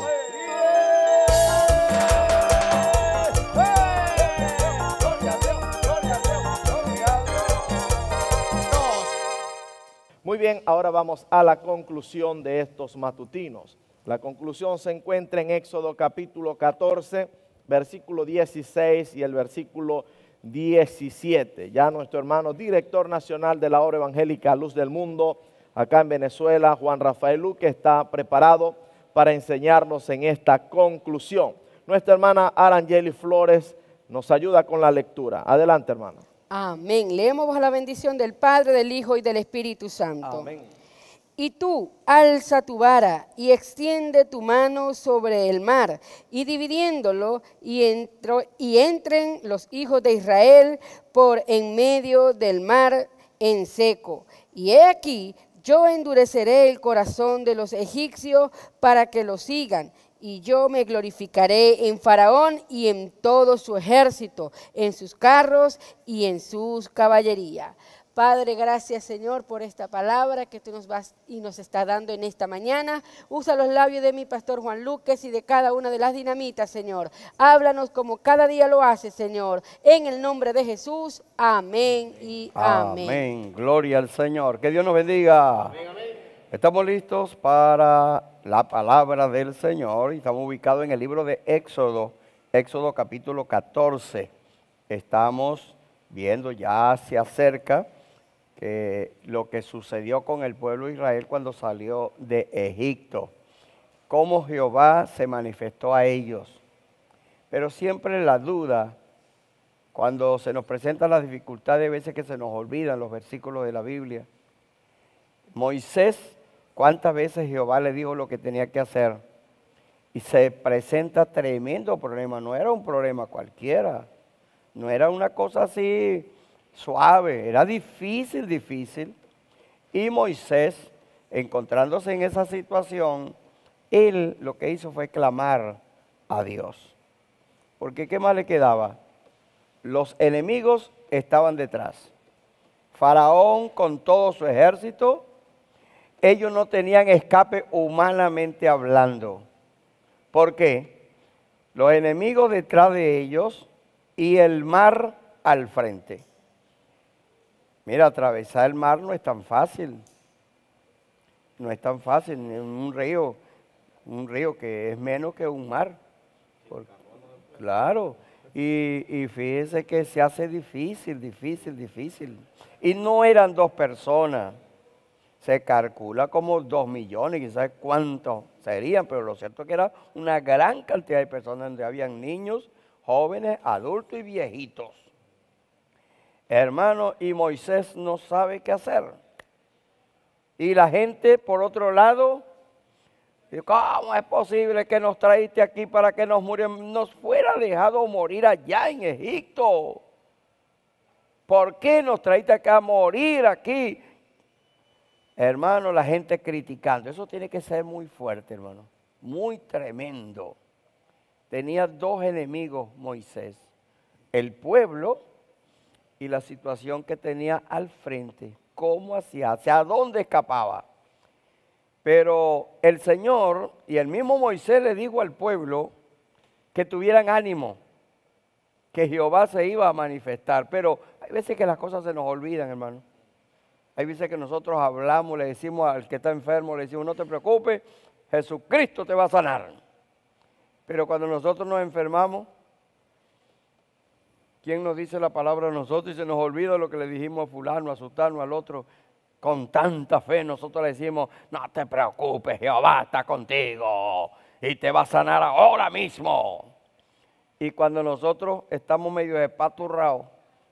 Muy bien, ahora vamos a la conclusión de estos matutinos. La conclusión se encuentra en Éxodo capítulo catorce, versículo dieciséis y el versículo diecisiete. Ya nuestro hermano director nacional de la obra evangélica Luz del Mundo, acá en Venezuela, Juan Rafael Luque, está preparado para enseñarnos en esta conclusión. Nuestra hermana Arangeli Flores nos ayuda con la lectura. Adelante, hermana. Amén. Leemos bajo la bendición del Padre, del Hijo y del Espíritu Santo. Amén. Y tú, alza tu vara y extiende tu mano sobre el mar, y dividiéndolo, y, entro, y entren los hijos de Israel por en medio del mar en seco. Y he aquí, yo endureceré el corazón de los egipcios para que lo sigan, y yo me glorificaré en Faraón y en todo su ejército, en sus carros y en sus caballerías. Padre, gracias, Señor, por esta palabra que tú nos vas y nos está dando en esta mañana. Usa los labios de mi pastor Juan Lucas y de cada una de las dinamitas, Señor. Háblanos como cada día lo hace, Señor. En el nombre de Jesús, amén y amén. Amén. Gloria al Señor. Que Dios nos bendiga. Amén, amén. Estamos listos para la palabra del Señor y estamos ubicados en el libro de Éxodo, Éxodo capítulo catorce. Estamos viendo, ya se acerca que lo que sucedió con el pueblo de Israel cuando salió de Egipto, cómo Jehová se manifestó a ellos. Pero siempre la duda, cuando se nos presentan las dificultades, a veces que se nos olvidan los versículos de la Biblia. Moisés, ¿cuántas veces Jehová le dijo lo que tenía que hacer? Y se presenta tremendo problema, no era un problema cualquiera, no era una cosa así suave, era difícil, difícil. Y Moisés, encontrándose en esa situación, él lo que hizo fue clamar a Dios. Porque ¿qué más le quedaba? Los enemigos estaban detrás. Faraón con todo su ejército, ellos no tenían escape humanamente hablando. ¿Por qué? Los enemigos detrás de ellos y el mar al frente. Mira, atravesar el mar no es tan fácil. No es tan fácil. Un río, un río que es menos que un mar. Por, claro. Y, y fíjese que se hace difícil, difícil, difícil. Y no eran dos personas. Se calcula como dos millones, quizás cuántos serían, pero lo cierto es que era una gran cantidad de personas donde habían niños, jóvenes, adultos y viejitos. Hermano, y Moisés no sabe qué hacer. Y la gente, por otro lado, ¿cómo es posible que nos traíste aquí para que nos murieran? Nos fuera dejado morir allá en Egipto. ¿Por qué nos traíste acá a morir aquí? Hermano, la gente criticando. Eso tiene que ser muy fuerte, hermano. Muy tremendo. Tenía dos enemigos Moisés. El pueblo y la situación que tenía al frente. ¿Cómo hacía? ¿Hacia dónde escapaba? Pero el Señor y el mismo Moisés le dijo al pueblo que tuvieran ánimo, que Jehová se iba a manifestar. Pero hay veces que las cosas se nos olvidan, hermano. Hay veces que nosotros hablamos, le decimos al que está enfermo, le decimos, no te preocupes, Jesucristo te va a sanar. Pero cuando nosotros nos enfermamos, ¿quién nos dice la palabra a nosotros? Y se nos olvida lo que le dijimos a fulano, a sultano, al otro. Con tanta fe nosotros le decimos, no te preocupes, Jehová está contigo y te va a sanar ahora mismo. Y cuando nosotros estamos medio espaturrados,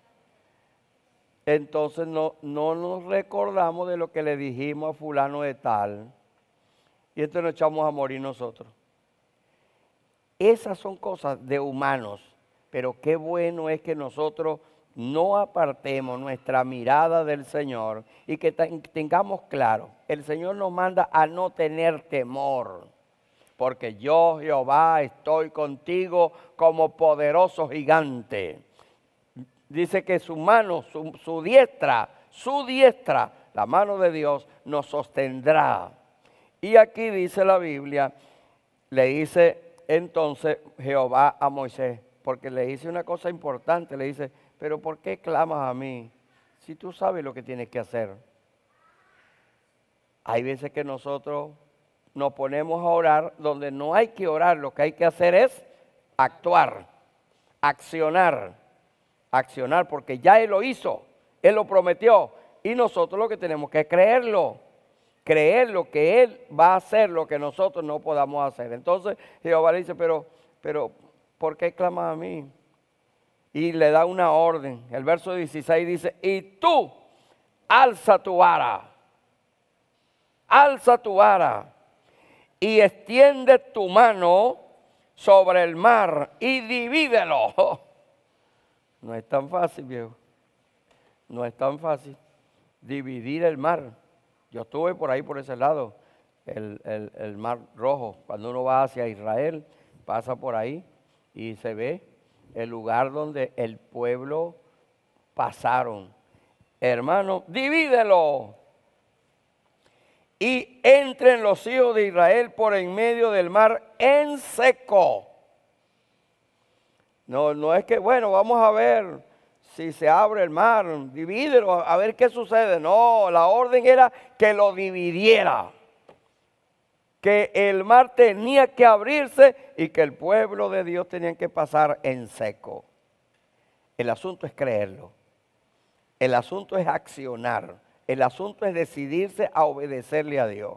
entonces no, no nos recordamos de lo que le dijimos a fulano de tal. Y entonces nos echamos a morir nosotros. Esas son cosas de humanos, pero qué bueno es que nosotros no apartemos nuestra mirada del Señor y que tengamos claro, el Señor nos manda a no tener temor, porque yo, Jehová, estoy contigo como poderoso gigante. Dice que su mano, su, su diestra, su diestra, la mano de Dios nos sostendrá. Y aquí dice la Biblia, le dice entonces Jehová a Moisés, porque le dice una cosa importante, le dice, pero ¿por qué clamas a mí si tú sabes lo que tienes que hacer? Hay veces que nosotros nos ponemos a orar donde no hay que orar, lo que hay que hacer es actuar, accionar, accionar, porque ya Él lo hizo, Él lo prometió y nosotros lo que tenemos que es creerlo, creer lo que Él va a hacer, lo que nosotros no podamos hacer. Entonces Jehová le dice, pero, pero ¿por qué clamas a mí? Y le da una orden. El verso dieciséis dice, y tú alza tu vara, alza tu vara y extiende tu mano sobre el mar y divídelo. No es tan fácil, viejo. No es tan fácil dividir el mar. Yo estuve por ahí, por ese lado, el, el, el mar Rojo. Cuando uno va hacia Israel, pasa por ahí y se ve el lugar donde el pueblo pasaron. Hermano, divídelo. Y entren los hijos de Israel por en medio del mar en seco. No, no es que, bueno, vamos a ver si se abre el mar, divídelo, a ver qué sucede. No, la orden era que lo dividiera. Que el mar tenía que abrirse y que el pueblo de Dios tenía que pasar en seco. El asunto es creerlo. El asunto es accionar. El asunto es decidirse a obedecerle a Dios.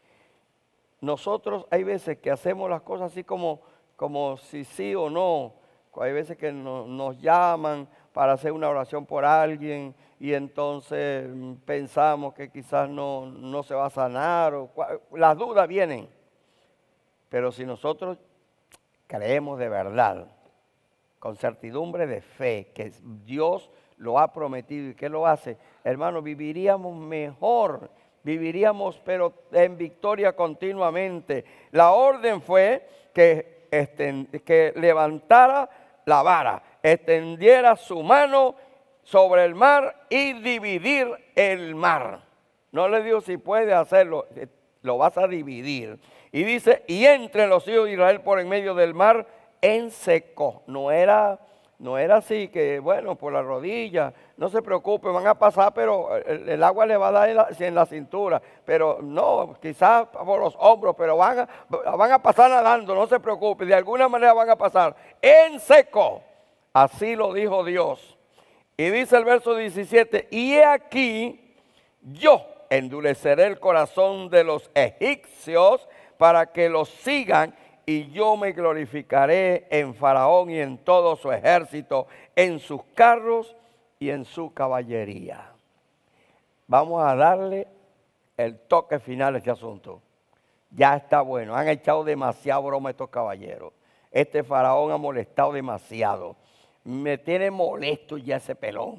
Nosotros hay veces que hacemos las cosas así como, como si sí o no. Hay veces que no, nos llaman para hacer una oración por alguien y entonces pensamos que quizás no, no se va a sanar. O, las dudas vienen. Pero si nosotros creemos de verdad, con certidumbre de fe, que Dios lo ha prometido y que lo hace, hermano, viviríamos mejor, viviríamos pero en victoria continuamente. La orden fue que, este, que levantara la vara, extendiera su mano sobre el mar y dividir el mar. No le digo si puede hacerlo, lo vas a dividir. Y dice, y entren los hijos de Israel por en medio del mar en seco. No era, no era así que, bueno, por la rodilla, no se preocupe, van a pasar, pero el, el agua le va a dar en la, en la cintura. Pero no, quizás por los hombros, pero van a, van a pasar nadando, no se preocupe, de alguna manera van a pasar en seco. Así lo dijo Dios. Y dice el verso diecisiete, y he aquí, yo endureceré el corazón de los egipcios para que los sigan, y yo me glorificaré en Faraón y en todo su ejército, en sus carros y en su caballería. Vamos a darle el toque final a este asunto. Ya está bueno, han echado demasiado broma estos caballeros. Este Faraón ha molestado demasiado. Me tiene molesto ya ese pelón.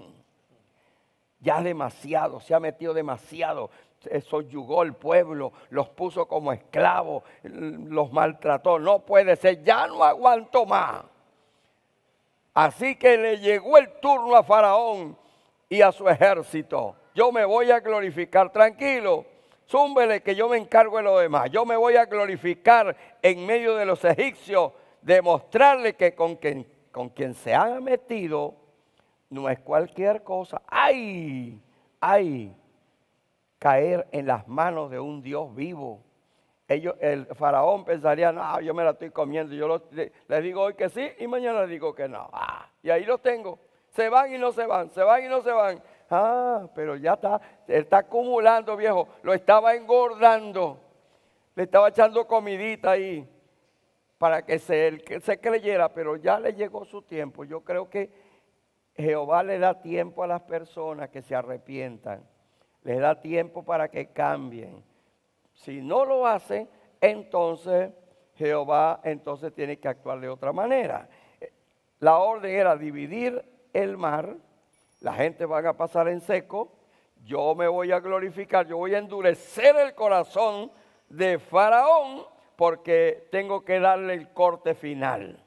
Ya demasiado, se ha metido demasiado. Soyugó el pueblo, los puso como esclavos, los maltrató. No puede ser, ya no aguanto más. Así que le llegó el turno a Faraón y a su ejército. Yo me voy a glorificar, tranquilo, zúmbele que yo me encargo de lo demás. Yo me voy a glorificar en medio de los egipcios, demostrarle que con quien, con quien se han metido no es cualquier cosa. ¡Ay! ¡Ay! caer en las manos de un Dios vivo. Ellos, el faraón pensaría, no, yo me la estoy comiendo. Yo lo, le, les digo hoy que sí y mañana les digo que no. Ah, y ahí los tengo. Se van y no se van, se van y no se van. Ah, pero ya está, él está acumulando, viejo. Lo estaba engordando. Le estaba echando comidita ahí para que se, él, que se creyera, pero ya le llegó su tiempo. Yo creo que Jehová le da tiempo a las personas que se arrepientan. Les da tiempo para que cambien. Si no lo hacen, entonces Jehová entonces tiene que actuar de otra manera. La orden era dividir el mar, la gente va a pasar en seco, yo me voy a glorificar, yo voy a endurecer el corazón de Faraón porque tengo que darle el corte final.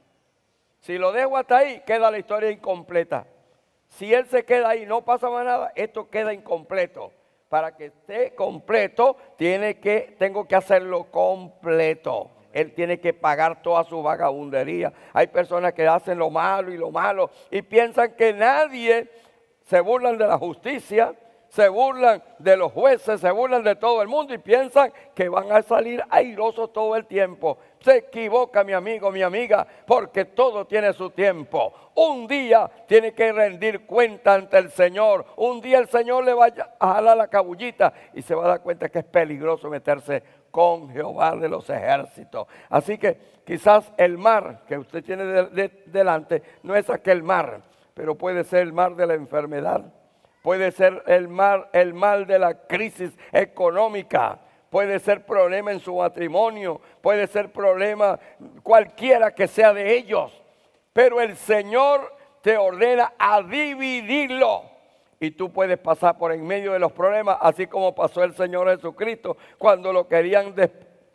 Si lo dejo hasta ahí, queda la historia incompleta. Si él se queda ahí, no pasa más nada, esto queda incompleto. Para que esté completo, tiene que, tengo que hacerlo completo. Él tiene que pagar toda su vagabundería. Hay personas que hacen lo malo y lo malo y piensan que nadie, se burlan de la justicia, se burlan de los jueces, se burlan de todo el mundo y piensan que van a salir airosos todo el tiempo. Se equivoca mi amigo, mi amiga, porque todo tiene su tiempo. Un día tiene que rendir cuenta ante el Señor. Un día el Señor le va a jalar la cabullita y se va a dar cuenta que es peligroso meterse con Jehová de los ejércitos. Así que quizás el mar que usted tiene de, de, delante no es aquel mar, pero puede ser el mar de la enfermedad. Puede ser el mal, el mal de la crisis económica, puede ser problema en su matrimonio, puede ser problema cualquiera que sea de ellos. Pero el Señor te ordena a dividirlo. Y tú puedes pasar por en medio de los problemas, así como pasó el Señor Jesucristo cuando lo querían, des,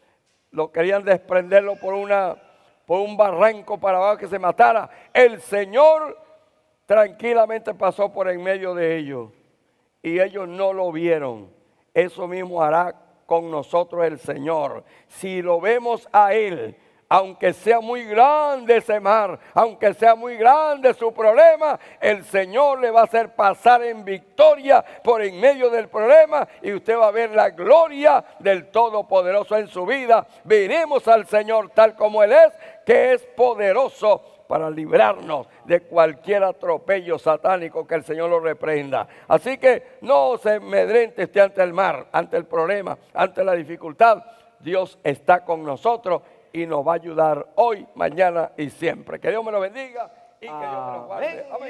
lo querían desprenderlo por, una, por un barranco para abajo que se matara. El Señor tranquilamente pasó por en medio de ellos y ellos no lo vieron. Eso mismo hará con nosotros el Señor. Si lo vemos a Él, aunque sea muy grande ese mar, aunque sea muy grande su problema, el Señor le va a hacer pasar en victoria por en medio del problema y usted va a ver la gloria del Todopoderoso en su vida. Veremos al Señor tal como Él es, que es poderoso para librarnos de cualquier atropello satánico, que el Señor lo reprenda. Así que no se amedrente usted ante el mar, ante el problema, ante la dificultad. Dios está con nosotros y nos va a ayudar hoy, mañana y siempre. Que Dios me lo bendiga y que Dios me lo guarde. Amén.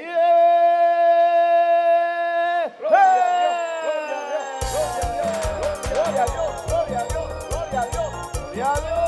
Gloria a Dios, gloria a Dios, gloria a Dios, gloria a Dios, gloria a Dios, gloria a Dios.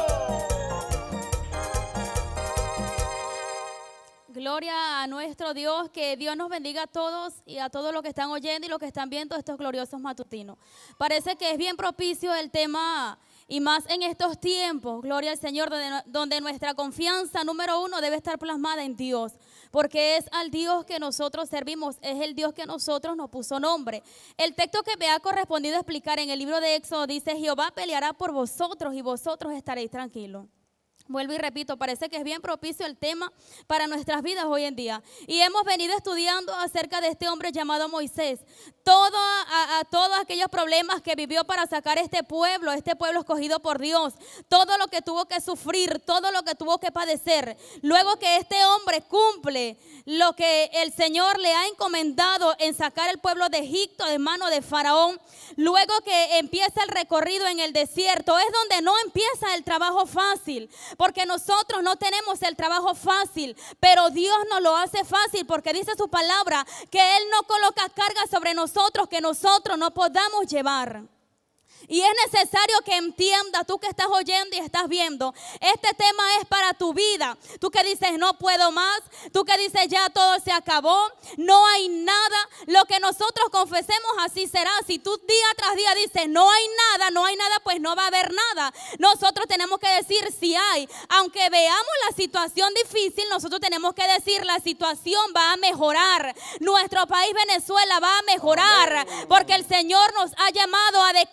Gloria a nuestro Dios, que Dios nos bendiga a todos y a todos los que están oyendo y los que están viendo estos gloriosos matutinos. Parece que es bien propicio el tema y más en estos tiempos, gloria al Señor, donde, donde nuestra confianza número uno debe estar plasmada en Dios, porque es al Dios que nosotros servimos, es el Dios que nosotros nos puso nombre. El texto que me ha correspondido explicar en el libro de Éxodo dice: Jehová peleará por vosotros y vosotros estaréis tranquilos. Vuelvo y repito, parece que es bien propicio el tema para nuestras vidas hoy en día. Y hemos venido estudiando acerca de este hombre llamado Moisés. Todo, a, a, todos aquellos problemas que vivió para sacar este pueblo, este pueblo escogido por Dios. Todo lo que tuvo que sufrir, todo lo que tuvo que padecer. Luego que este hombre cumple lo que el Señor le ha encomendado en sacar el pueblo de Egipto de mano de Faraón. Luego que empieza el recorrido en el desierto, es donde no empieza el trabajo fácil. Porque nosotros no tenemos el trabajo fácil, pero Dios nos lo hace fácil, porque dice su palabra que Él no coloca cargas sobre nosotros que nosotros no podamos llevar. Y es necesario que entiendas, tú que estás oyendo y estás viendo, este tema es para tu vida. Tú que dices no puedo más, tú que dices ya todo se acabó, no hay nada. Lo que nosotros confesemos así será. Si tú día tras día dices no hay nada, no hay nada, pues no va a haber nada. Nosotros tenemos que decir si hay. Aunque veamos la situación difícil, nosotros tenemos que decir la situación va a mejorar. Nuestro país Venezuela va a mejorar, porque el Señor nos ha llamado a declarar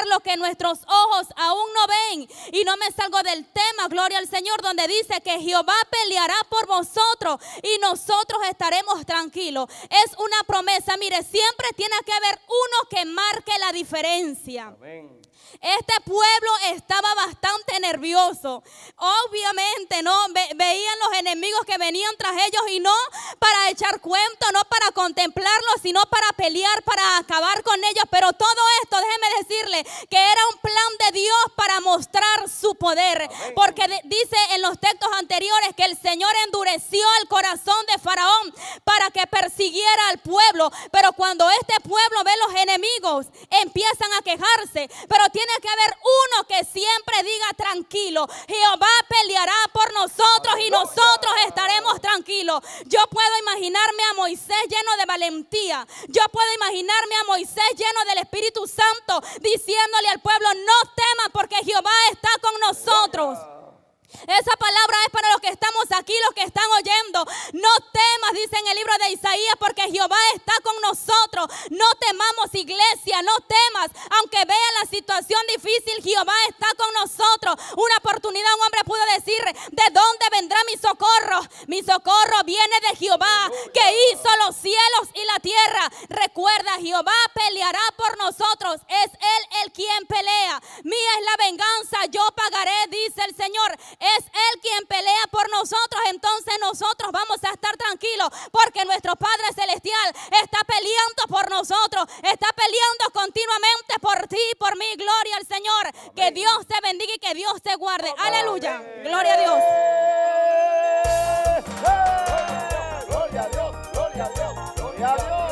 lo que nuestros ojos aún no ven. Y no me salgo del tema, gloria al Señor, donde dice que Jehová peleará por vosotros y nosotros estaremos tranquilos. Es una promesa. Mire, siempre tiene que haber uno que marque la diferencia. Amén. Este pueblo estaba bastante nervioso. Obviamente, ¿no? Ve, veían los enemigos que venían tras ellos y no para echar cuento, no para contemplarlos, sino para pelear, para acabar con ellos. Pero todo esto, déjeme decirle, que era un plan de Dios para mostrar su poder. Amén. Porque de, dice en los textos anteriores que el Señor endureció el corazón de Faraón para que persiguiera al pueblo. Pero cuando este pueblo ve los enemigos, empiezan a quejarse. Pero tiene que haber uno que siempre diga tranquilo, Jehová peleará por nosotros y nosotros estaremos tranquilos. Yo puedo imaginarme a Moisés lleno de valentía. Yo puedo imaginarme a Moisés lleno del Espíritu Santo diciéndole al pueblo, no temas porque Jehová está con nosotros. Esa palabra es para los que estamos aquí, los que están oyendo. No temas, dice en el libro de Isaías, porque Jehová está con nosotros. No temamos, iglesia, no temas. Aunque vean la situación difícil, Jehová está con nosotros. Una oportunidad, un hombre pudo decir, ¿de dónde vendrá mi socorro? Mi socorro viene de Jehová, que hizo los cielos y la tierra. Recuerda, Jehová peleará por nosotros. Es Él el quien pelea. Mía es la venganza, yo pagaré, dice el Señor. Es Él quien pelea por nosotros. Entonces nosotros vamos a estar tranquilos porque nuestro Padre Celestial está peleando por nosotros. Está peleando continuamente por ti y por mí. Gloria al Señor. Amén. Que Dios te bendiga y que Dios te guarde. Amén. Aleluya. Gloria a Dios. Gloria a Dios. Gloria a Dios. Gloria a Dios.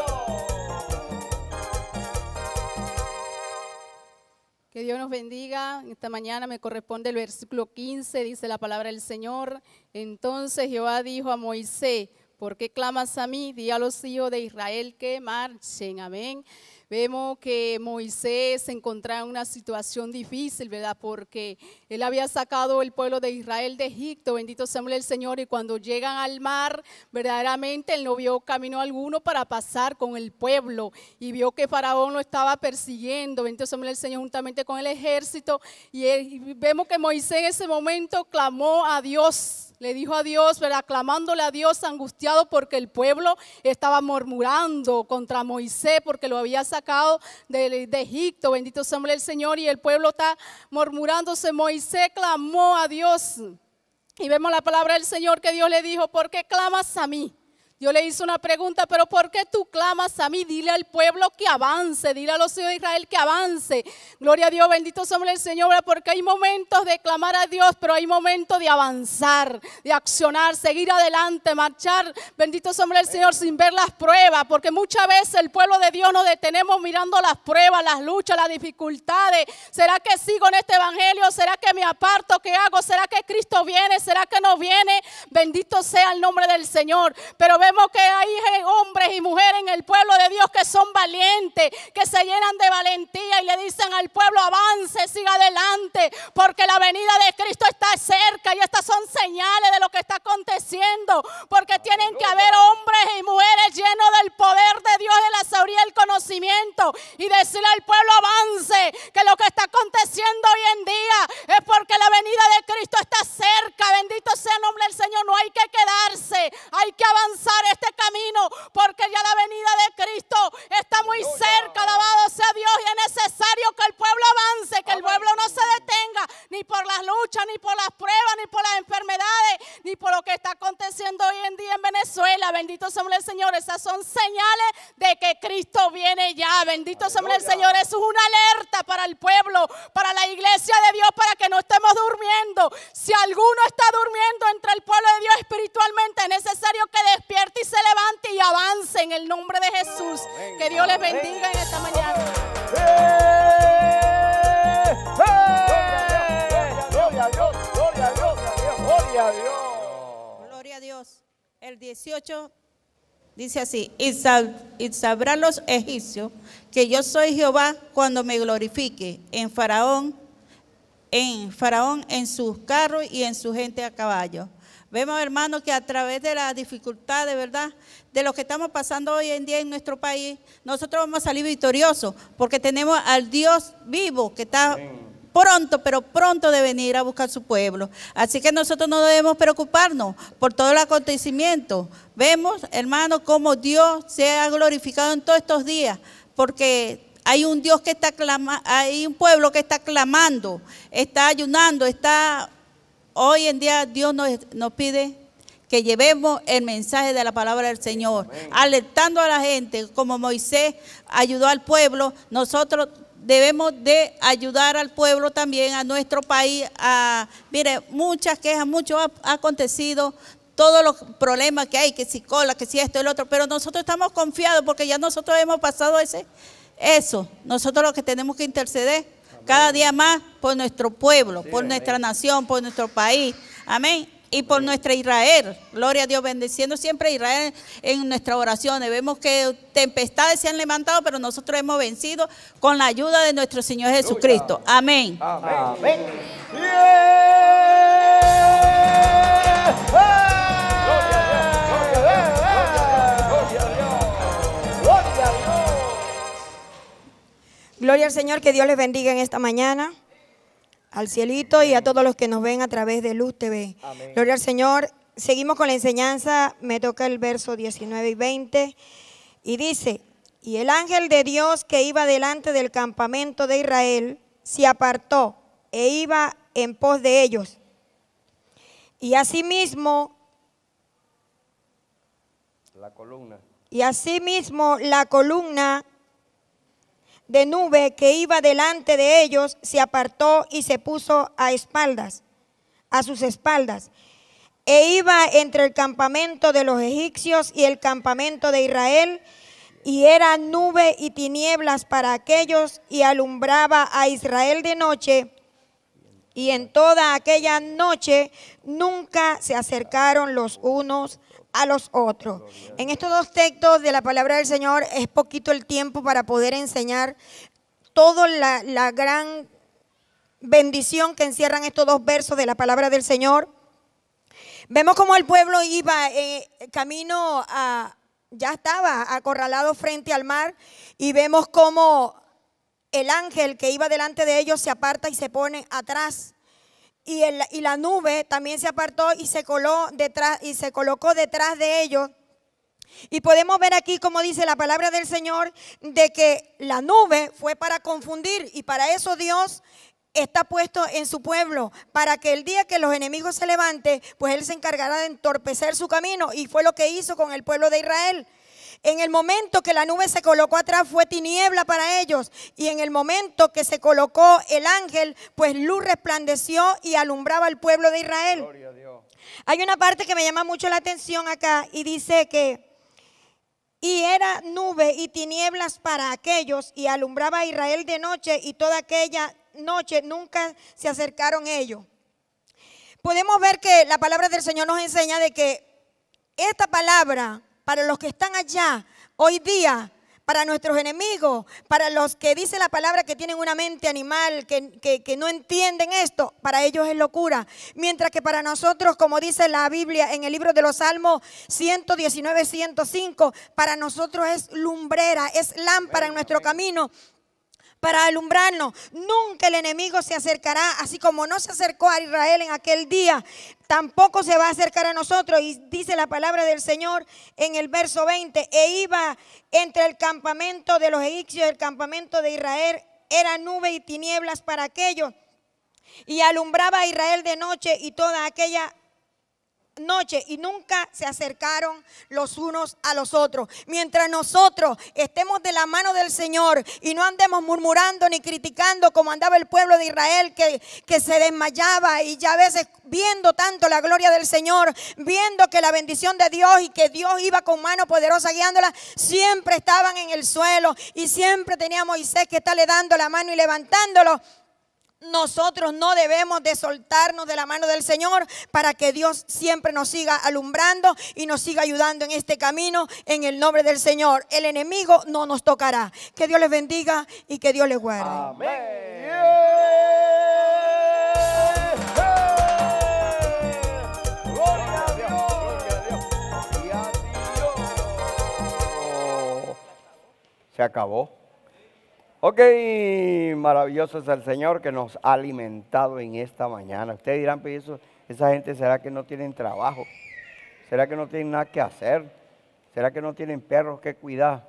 Que Dios nos bendiga. Esta mañana me corresponde el versículo quince, dice la palabra del Señor. Entonces Jehová dijo a Moisés, ¿por qué clamas a mí? Di a los hijos de Israel que marchen. Amén. Vemos que Moisés se encontraba en una situación difícil, ¿verdad? Porque él había sacado el pueblo de Israel de Egipto, bendito sea el Señor, y cuando llegan al mar, verdaderamente él no vio camino alguno para pasar con el pueblo, y vio que Faraón lo estaba persiguiendo, bendito sea el Señor, juntamente con el ejército, y, él, y vemos que Moisés en ese momento clamó a Dios. Le dijo a Dios, ¿verdad? Clamándole a Dios angustiado porque el pueblo estaba murmurando contra Moisés porque lo había sacado de, de Egipto, bendito sea el Señor, y el pueblo está murmurándose. Moisés clamó a Dios y vemos la palabra del Señor que Dios le dijo, ¿por qué clamas a mí? Yo le hice una pregunta, pero ¿por qué tú clamas a mí? Dile al pueblo que avance, dile a los hijos de Israel que avance. Gloria a Dios, bendito sea el Señor, porque hay momentos de clamar a Dios, pero hay momentos de avanzar, de accionar, seguir adelante, marchar, bendito sea el Señor, sin ver las pruebas, porque muchas veces el pueblo de Dios nos detenemos mirando las pruebas, las luchas, las dificultades. ¿Será que sigo en este evangelio? ¿Será que me aparto? ¿Qué hago? ¿Será que Cristo viene? ¿Será que no viene? Bendito sea el nombre del Señor. Pero vemos que hay hombres y mujeres en el pueblo de Dios que son valientes, que se llenan de valentía y le dicen al pueblo, avance, siga adelante, porque la venida de Cristo está cerca y estas son señales de lo que está aconteciendo, porque tienen que haber hombres y mujeres llenos del poder de Dios, de la sabiduría y el conocimiento, y decirle al pueblo, avance, que lo que está aconteciendo hoy en día es porque la venida de Cristo está cerca. Bendito sea el nombre del Señor. No hay que quedarse, hay que avanzar este camino, porque ya la venida de Cristo está muy cerca. Alabado sea Dios, y es necesario que el pueblo avance, que el pueblo no se detenga, ni por las luchas, ni por las pruebas, ni por las enfermedades, ni por lo que está aconteciendo hoy en día en Venezuela. Bendito sea el Señor. Esas son señales de que Cristo viene ya. Bendito sea el Señor. Eso es una alerta para el pueblo, para la iglesia de Dios, para que no estemos durmiendo. Si alguno está durmiendo entre el pueblo de Dios espiritualmente, es necesario que despierte y se levante y avance en el nombre de Jesús. Amén. Que Dios les bendiga en esta mañana. Gloria a Dios, gloria a Dios, gloria a Dios. Gloria a Dios. El dieciocho dice así, y, sab, y sabrán los egipcios que yo soy Jehová cuando me glorifique en Faraón, en Faraón, en sus carros y en su gente a caballo. Vemos, hermanos, que a través de las dificultades, ¿verdad?, de lo que estamos pasando hoy en día en nuestro país, nosotros vamos a salir victoriosos, porque tenemos al Dios vivo que está pronto, pero pronto de venir a buscar su pueblo. Así que nosotros no debemos preocuparnos por todo el acontecimiento. Vemos, hermanos, cómo Dios se ha glorificado en todos estos días, porque hay un Dios que está clamando, hay un pueblo que está clamando, está ayunando, está... Hoy en día Dios nos, nos pide que llevemos el mensaje de la palabra del Señor, amén, alertando a la gente, como Moisés ayudó al pueblo. Nosotros debemos de ayudar al pueblo también, a nuestro país. A, mire, muchas quejas, mucho ha, ha acontecido, todos los problemas que hay, que si cola, que si esto y lo otro, pero nosotros estamos confiados porque ya nosotros hemos pasado ese, eso. Nosotros lo que tenemos que interceder cada día más por nuestro pueblo, sí, por amén, nuestra nación, por nuestro país, amén, y por amén, nuestra Israel. Gloria a Dios, bendiciendo siempre a Israel en nuestras oraciones. Vemos que tempestades se han levantado, pero nosotros hemos vencido con la ayuda de nuestro Señor Jesucristo. Amén. Amén. Amén. Gloria al Señor, que Dios les bendiga en esta mañana, al cielito y a todos los que nos ven a través de Luz T V. Amén. Gloria al Señor. Seguimos con la enseñanza, me toca el verso diecinueve y veinte, y dice, y el ángel de Dios que iba delante del campamento de Israel se apartó e iba en pos de ellos. Y asimismo, la columna. Y asimismo la columna de nube que iba delante de ellos se apartó y se puso a espaldas, a sus espaldas, e iba entre el campamento de los egipcios y el campamento de Israel, y era nube y tinieblas para aquellos, y alumbraba a Israel de noche, y en toda aquella noche nunca se acercaron los unos a los otros. En estos dos textos de la palabra del Señor es poquito el tiempo para poder enseñar toda la, la gran bendición que encierran estos dos versos de la palabra del Señor. Vemos como el pueblo iba eh, camino a, ya estaba acorralado frente al mar, y vemos como el ángel que iba delante de ellos se aparta y se pone atrás. Y, el, y la nube también se apartó y se, coló detrás, y se colocó detrás de ellos. Y podemos ver aquí, como dice la palabra del Señor, de que la nube fue para confundir, y para eso Dios está puesto en su pueblo, para que el día que los enemigos se levanten, pues Él se encargará de entorpecer su camino, y fue lo que hizo con el pueblo de Israel. En el momento que la nube se colocó atrás fue tiniebla para ellos, y en el momento que se colocó el ángel, pues luz resplandeció y alumbraba al pueblo de Israel. Gloria a Dios. Hay una parte que me llama mucho la atención acá, y dice que y era nube y tinieblas para aquellos, y alumbraba a Israel de noche, y toda aquella noche nunca se acercaron ellos. Podemos ver que la palabra del Señor nos enseña de que esta palabra, para los que están allá hoy día, para nuestros enemigos, para los que dice la palabra que tienen una mente animal, que, que, que no entienden esto, para ellos es locura. Mientras que para nosotros, como dice la Biblia en el libro de los Salmos ciento diecinueve, ciento cinco, para nosotros es lumbrera, es lámpara en nuestro camino, para alumbrarnos. Nunca el enemigo se acercará, así como no se acercó a Israel en aquel día, tampoco se va a acercar a nosotros. Y dice la palabra del Señor en el verso veinte, e iba entre el campamento de los egipcios y el campamento de Israel, era nube y tinieblas para aquellos, y alumbraba a Israel de noche, y toda aquella noche, y nunca se acercaron los unos a los otros. Mientras nosotros estemos de la mano del Señor y no andemos murmurando ni criticando como andaba el pueblo de Israel, que, que se desmayaba, y ya a veces viendo tanto la gloria del Señor, viendo que la bendición de Dios y que Dios iba con mano poderosa guiándola, siempre estaban en el suelo, y siempre tenía a Moisés que estarle dando la mano y levantándolo. Nosotros no debemos de soltarnos de la mano del Señor, para que Dios siempre nos siga alumbrando y nos siga ayudando en este camino, en el nombre del Señor. El enemigo no nos tocará. Que Dios les bendiga y que Dios les guarde. Amén. Gloria Se acabó. Ok, maravilloso es el Señor que nos ha alimentado en esta mañana. Ustedes dirán, pues eso, esa gente, ¿será que no tienen trabajo? ¿Será que no tienen nada que hacer? ¿Será que no tienen perros que cuidar?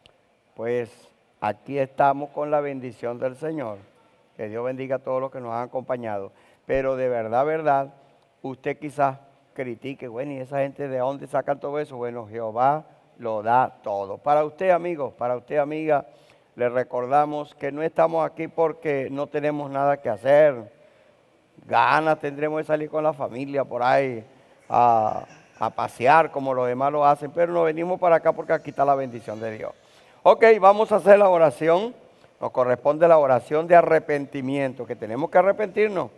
Pues aquí estamos con la bendición del Señor. Que Dios bendiga a todos los que nos han acompañado. Pero de verdad, verdad, usted quizás critique, bueno, ¿y esa gente de dónde sacan todo eso? Bueno, Jehová lo da todo. Para usted, amigo, para usted, amiga, le recordamos que no estamos aquí porque no tenemos nada que hacer. Ganas tendremos de salir con la familia por ahí a, a pasear como los demás lo hacen, pero nos venimos para acá porque aquí está la bendición de Dios. Ok, vamos a hacer la oración. Nos corresponde la oración de arrepentimiento, que tenemos que arrepentirnos.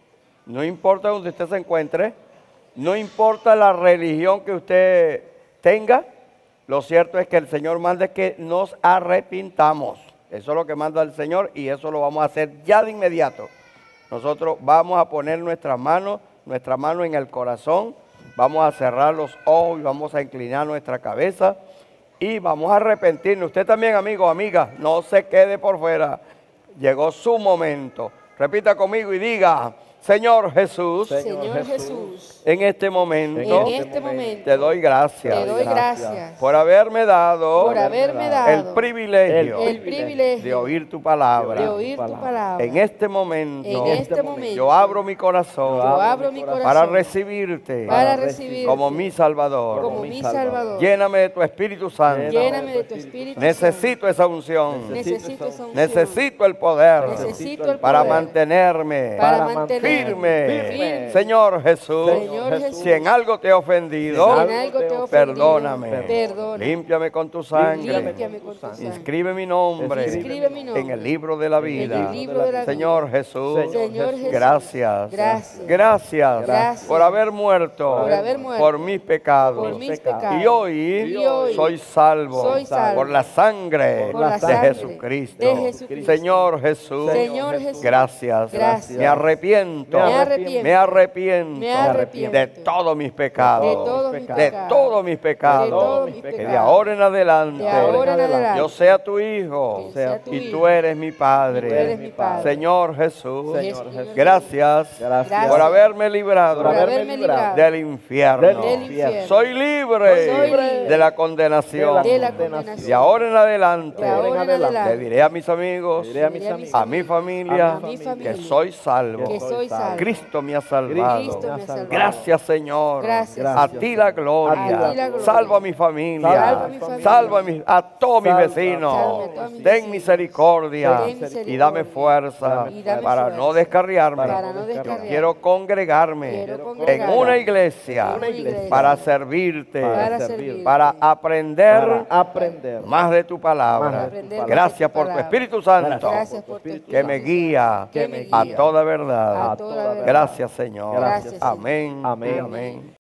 No importa donde usted se encuentre, no importa la religión que usted tenga, lo cierto es que el Señor manda que nos arrepintamos. Eso es lo que manda el Señor y eso lo vamos a hacer ya de inmediato. Nosotros vamos a poner nuestras manos, nuestra mano en el corazón, vamos a cerrar los ojos y vamos a inclinar nuestra cabeza y vamos a arrepentirnos. Usted también, amigo, amiga, no se quede por fuera. Llegó su momento. Repita conmigo y diga: Señor Jesús, Señor Jesús, en este momento, en este momento te doy gracias, te doy gracias por haberme dado, por haberme dado el privilegio, el privilegio de oír tu palabra. de oír tu palabra. En este momento, En este momento, yo abro mi corazón, yo abro mi corazón para recibirte, para recibirte como mi Salvador. como mi Salvador. Lléname de tu Espíritu Santo. Lléname de tu Espíritu Necesito esa unción. Santo. Necesito esa unción. Necesito el poder Necesito el para poder mantenerme para mantenerme firme. firme. Señor Jesús, Señor Jesús, si en algo te he ofendido, si en algo te he ofendido, perdóname. perdona. Límpiame con tu sangre. Límpiame con tu sangre. Inscribe mi nombre Inscribe mi nombre en el libro de la vida. en el libro de la Señor vida. Jesús, Señor Jesús, gracias. gracias. Gracias, Gracias por haber muerto por haber muerto por mis pecados. por mis pecados. Y hoy, Y hoy soy salvo, soy salvo por la sangre, por la de, sangre Jesucristo. de Jesucristo. Señor Jesús, Señor Jesús, gracias. gracias. Me arrepiento. Me arrepiento. Me arrepiento Me arrepiento de todos mis pecados. de todos mis De pecados. todos mis pecados. De todos mis Que de pecados. ahora en adelante, De ahora en adelante, yo sea tu hijo que sea tu y hijo, tú eres mi Padre. tú eres mi Padre. Señor Jesús, Señor Jesús, gracias, Gracias. por haberme librado, por haberme librado del infierno. del infierno. Soy libre, Soy libre de la condenación. de la condenación. De ahora en adelante, De ahora en adelante, le diré a mis amigos, diré a mis amigos, a mi familia, a mi familia, que soy salvo. que soy salvo. Cristo me ha salvado. Cristo me ha salvado. Gracias, Señor. Gracias. A ti la gloria. A ti la gloria. Salva a mi familia. Salva a mi familia. Salva a, mi- a todos mis Salva. vecinos. Salva a todos mis Ten vecinos. misericordia. Ten misericordia. Y dame fuerza Y dame para fuerza. no descarriarme. Para no Yo descarriarme. quiero congregarme Quiero en congregarme una iglesia, en una iglesia para servirte, para servirte, para aprender Para aprender más de tu palabra. Más de tu Aprender más Gracias de tu por tu palabra. Espíritu Santo, Gracias por tu Espíritu que me Santo, guía, que me a guía toda verdad. a toda verdad. Gracias, Señor. Gracias, Señor. Amén. Amén. Amén.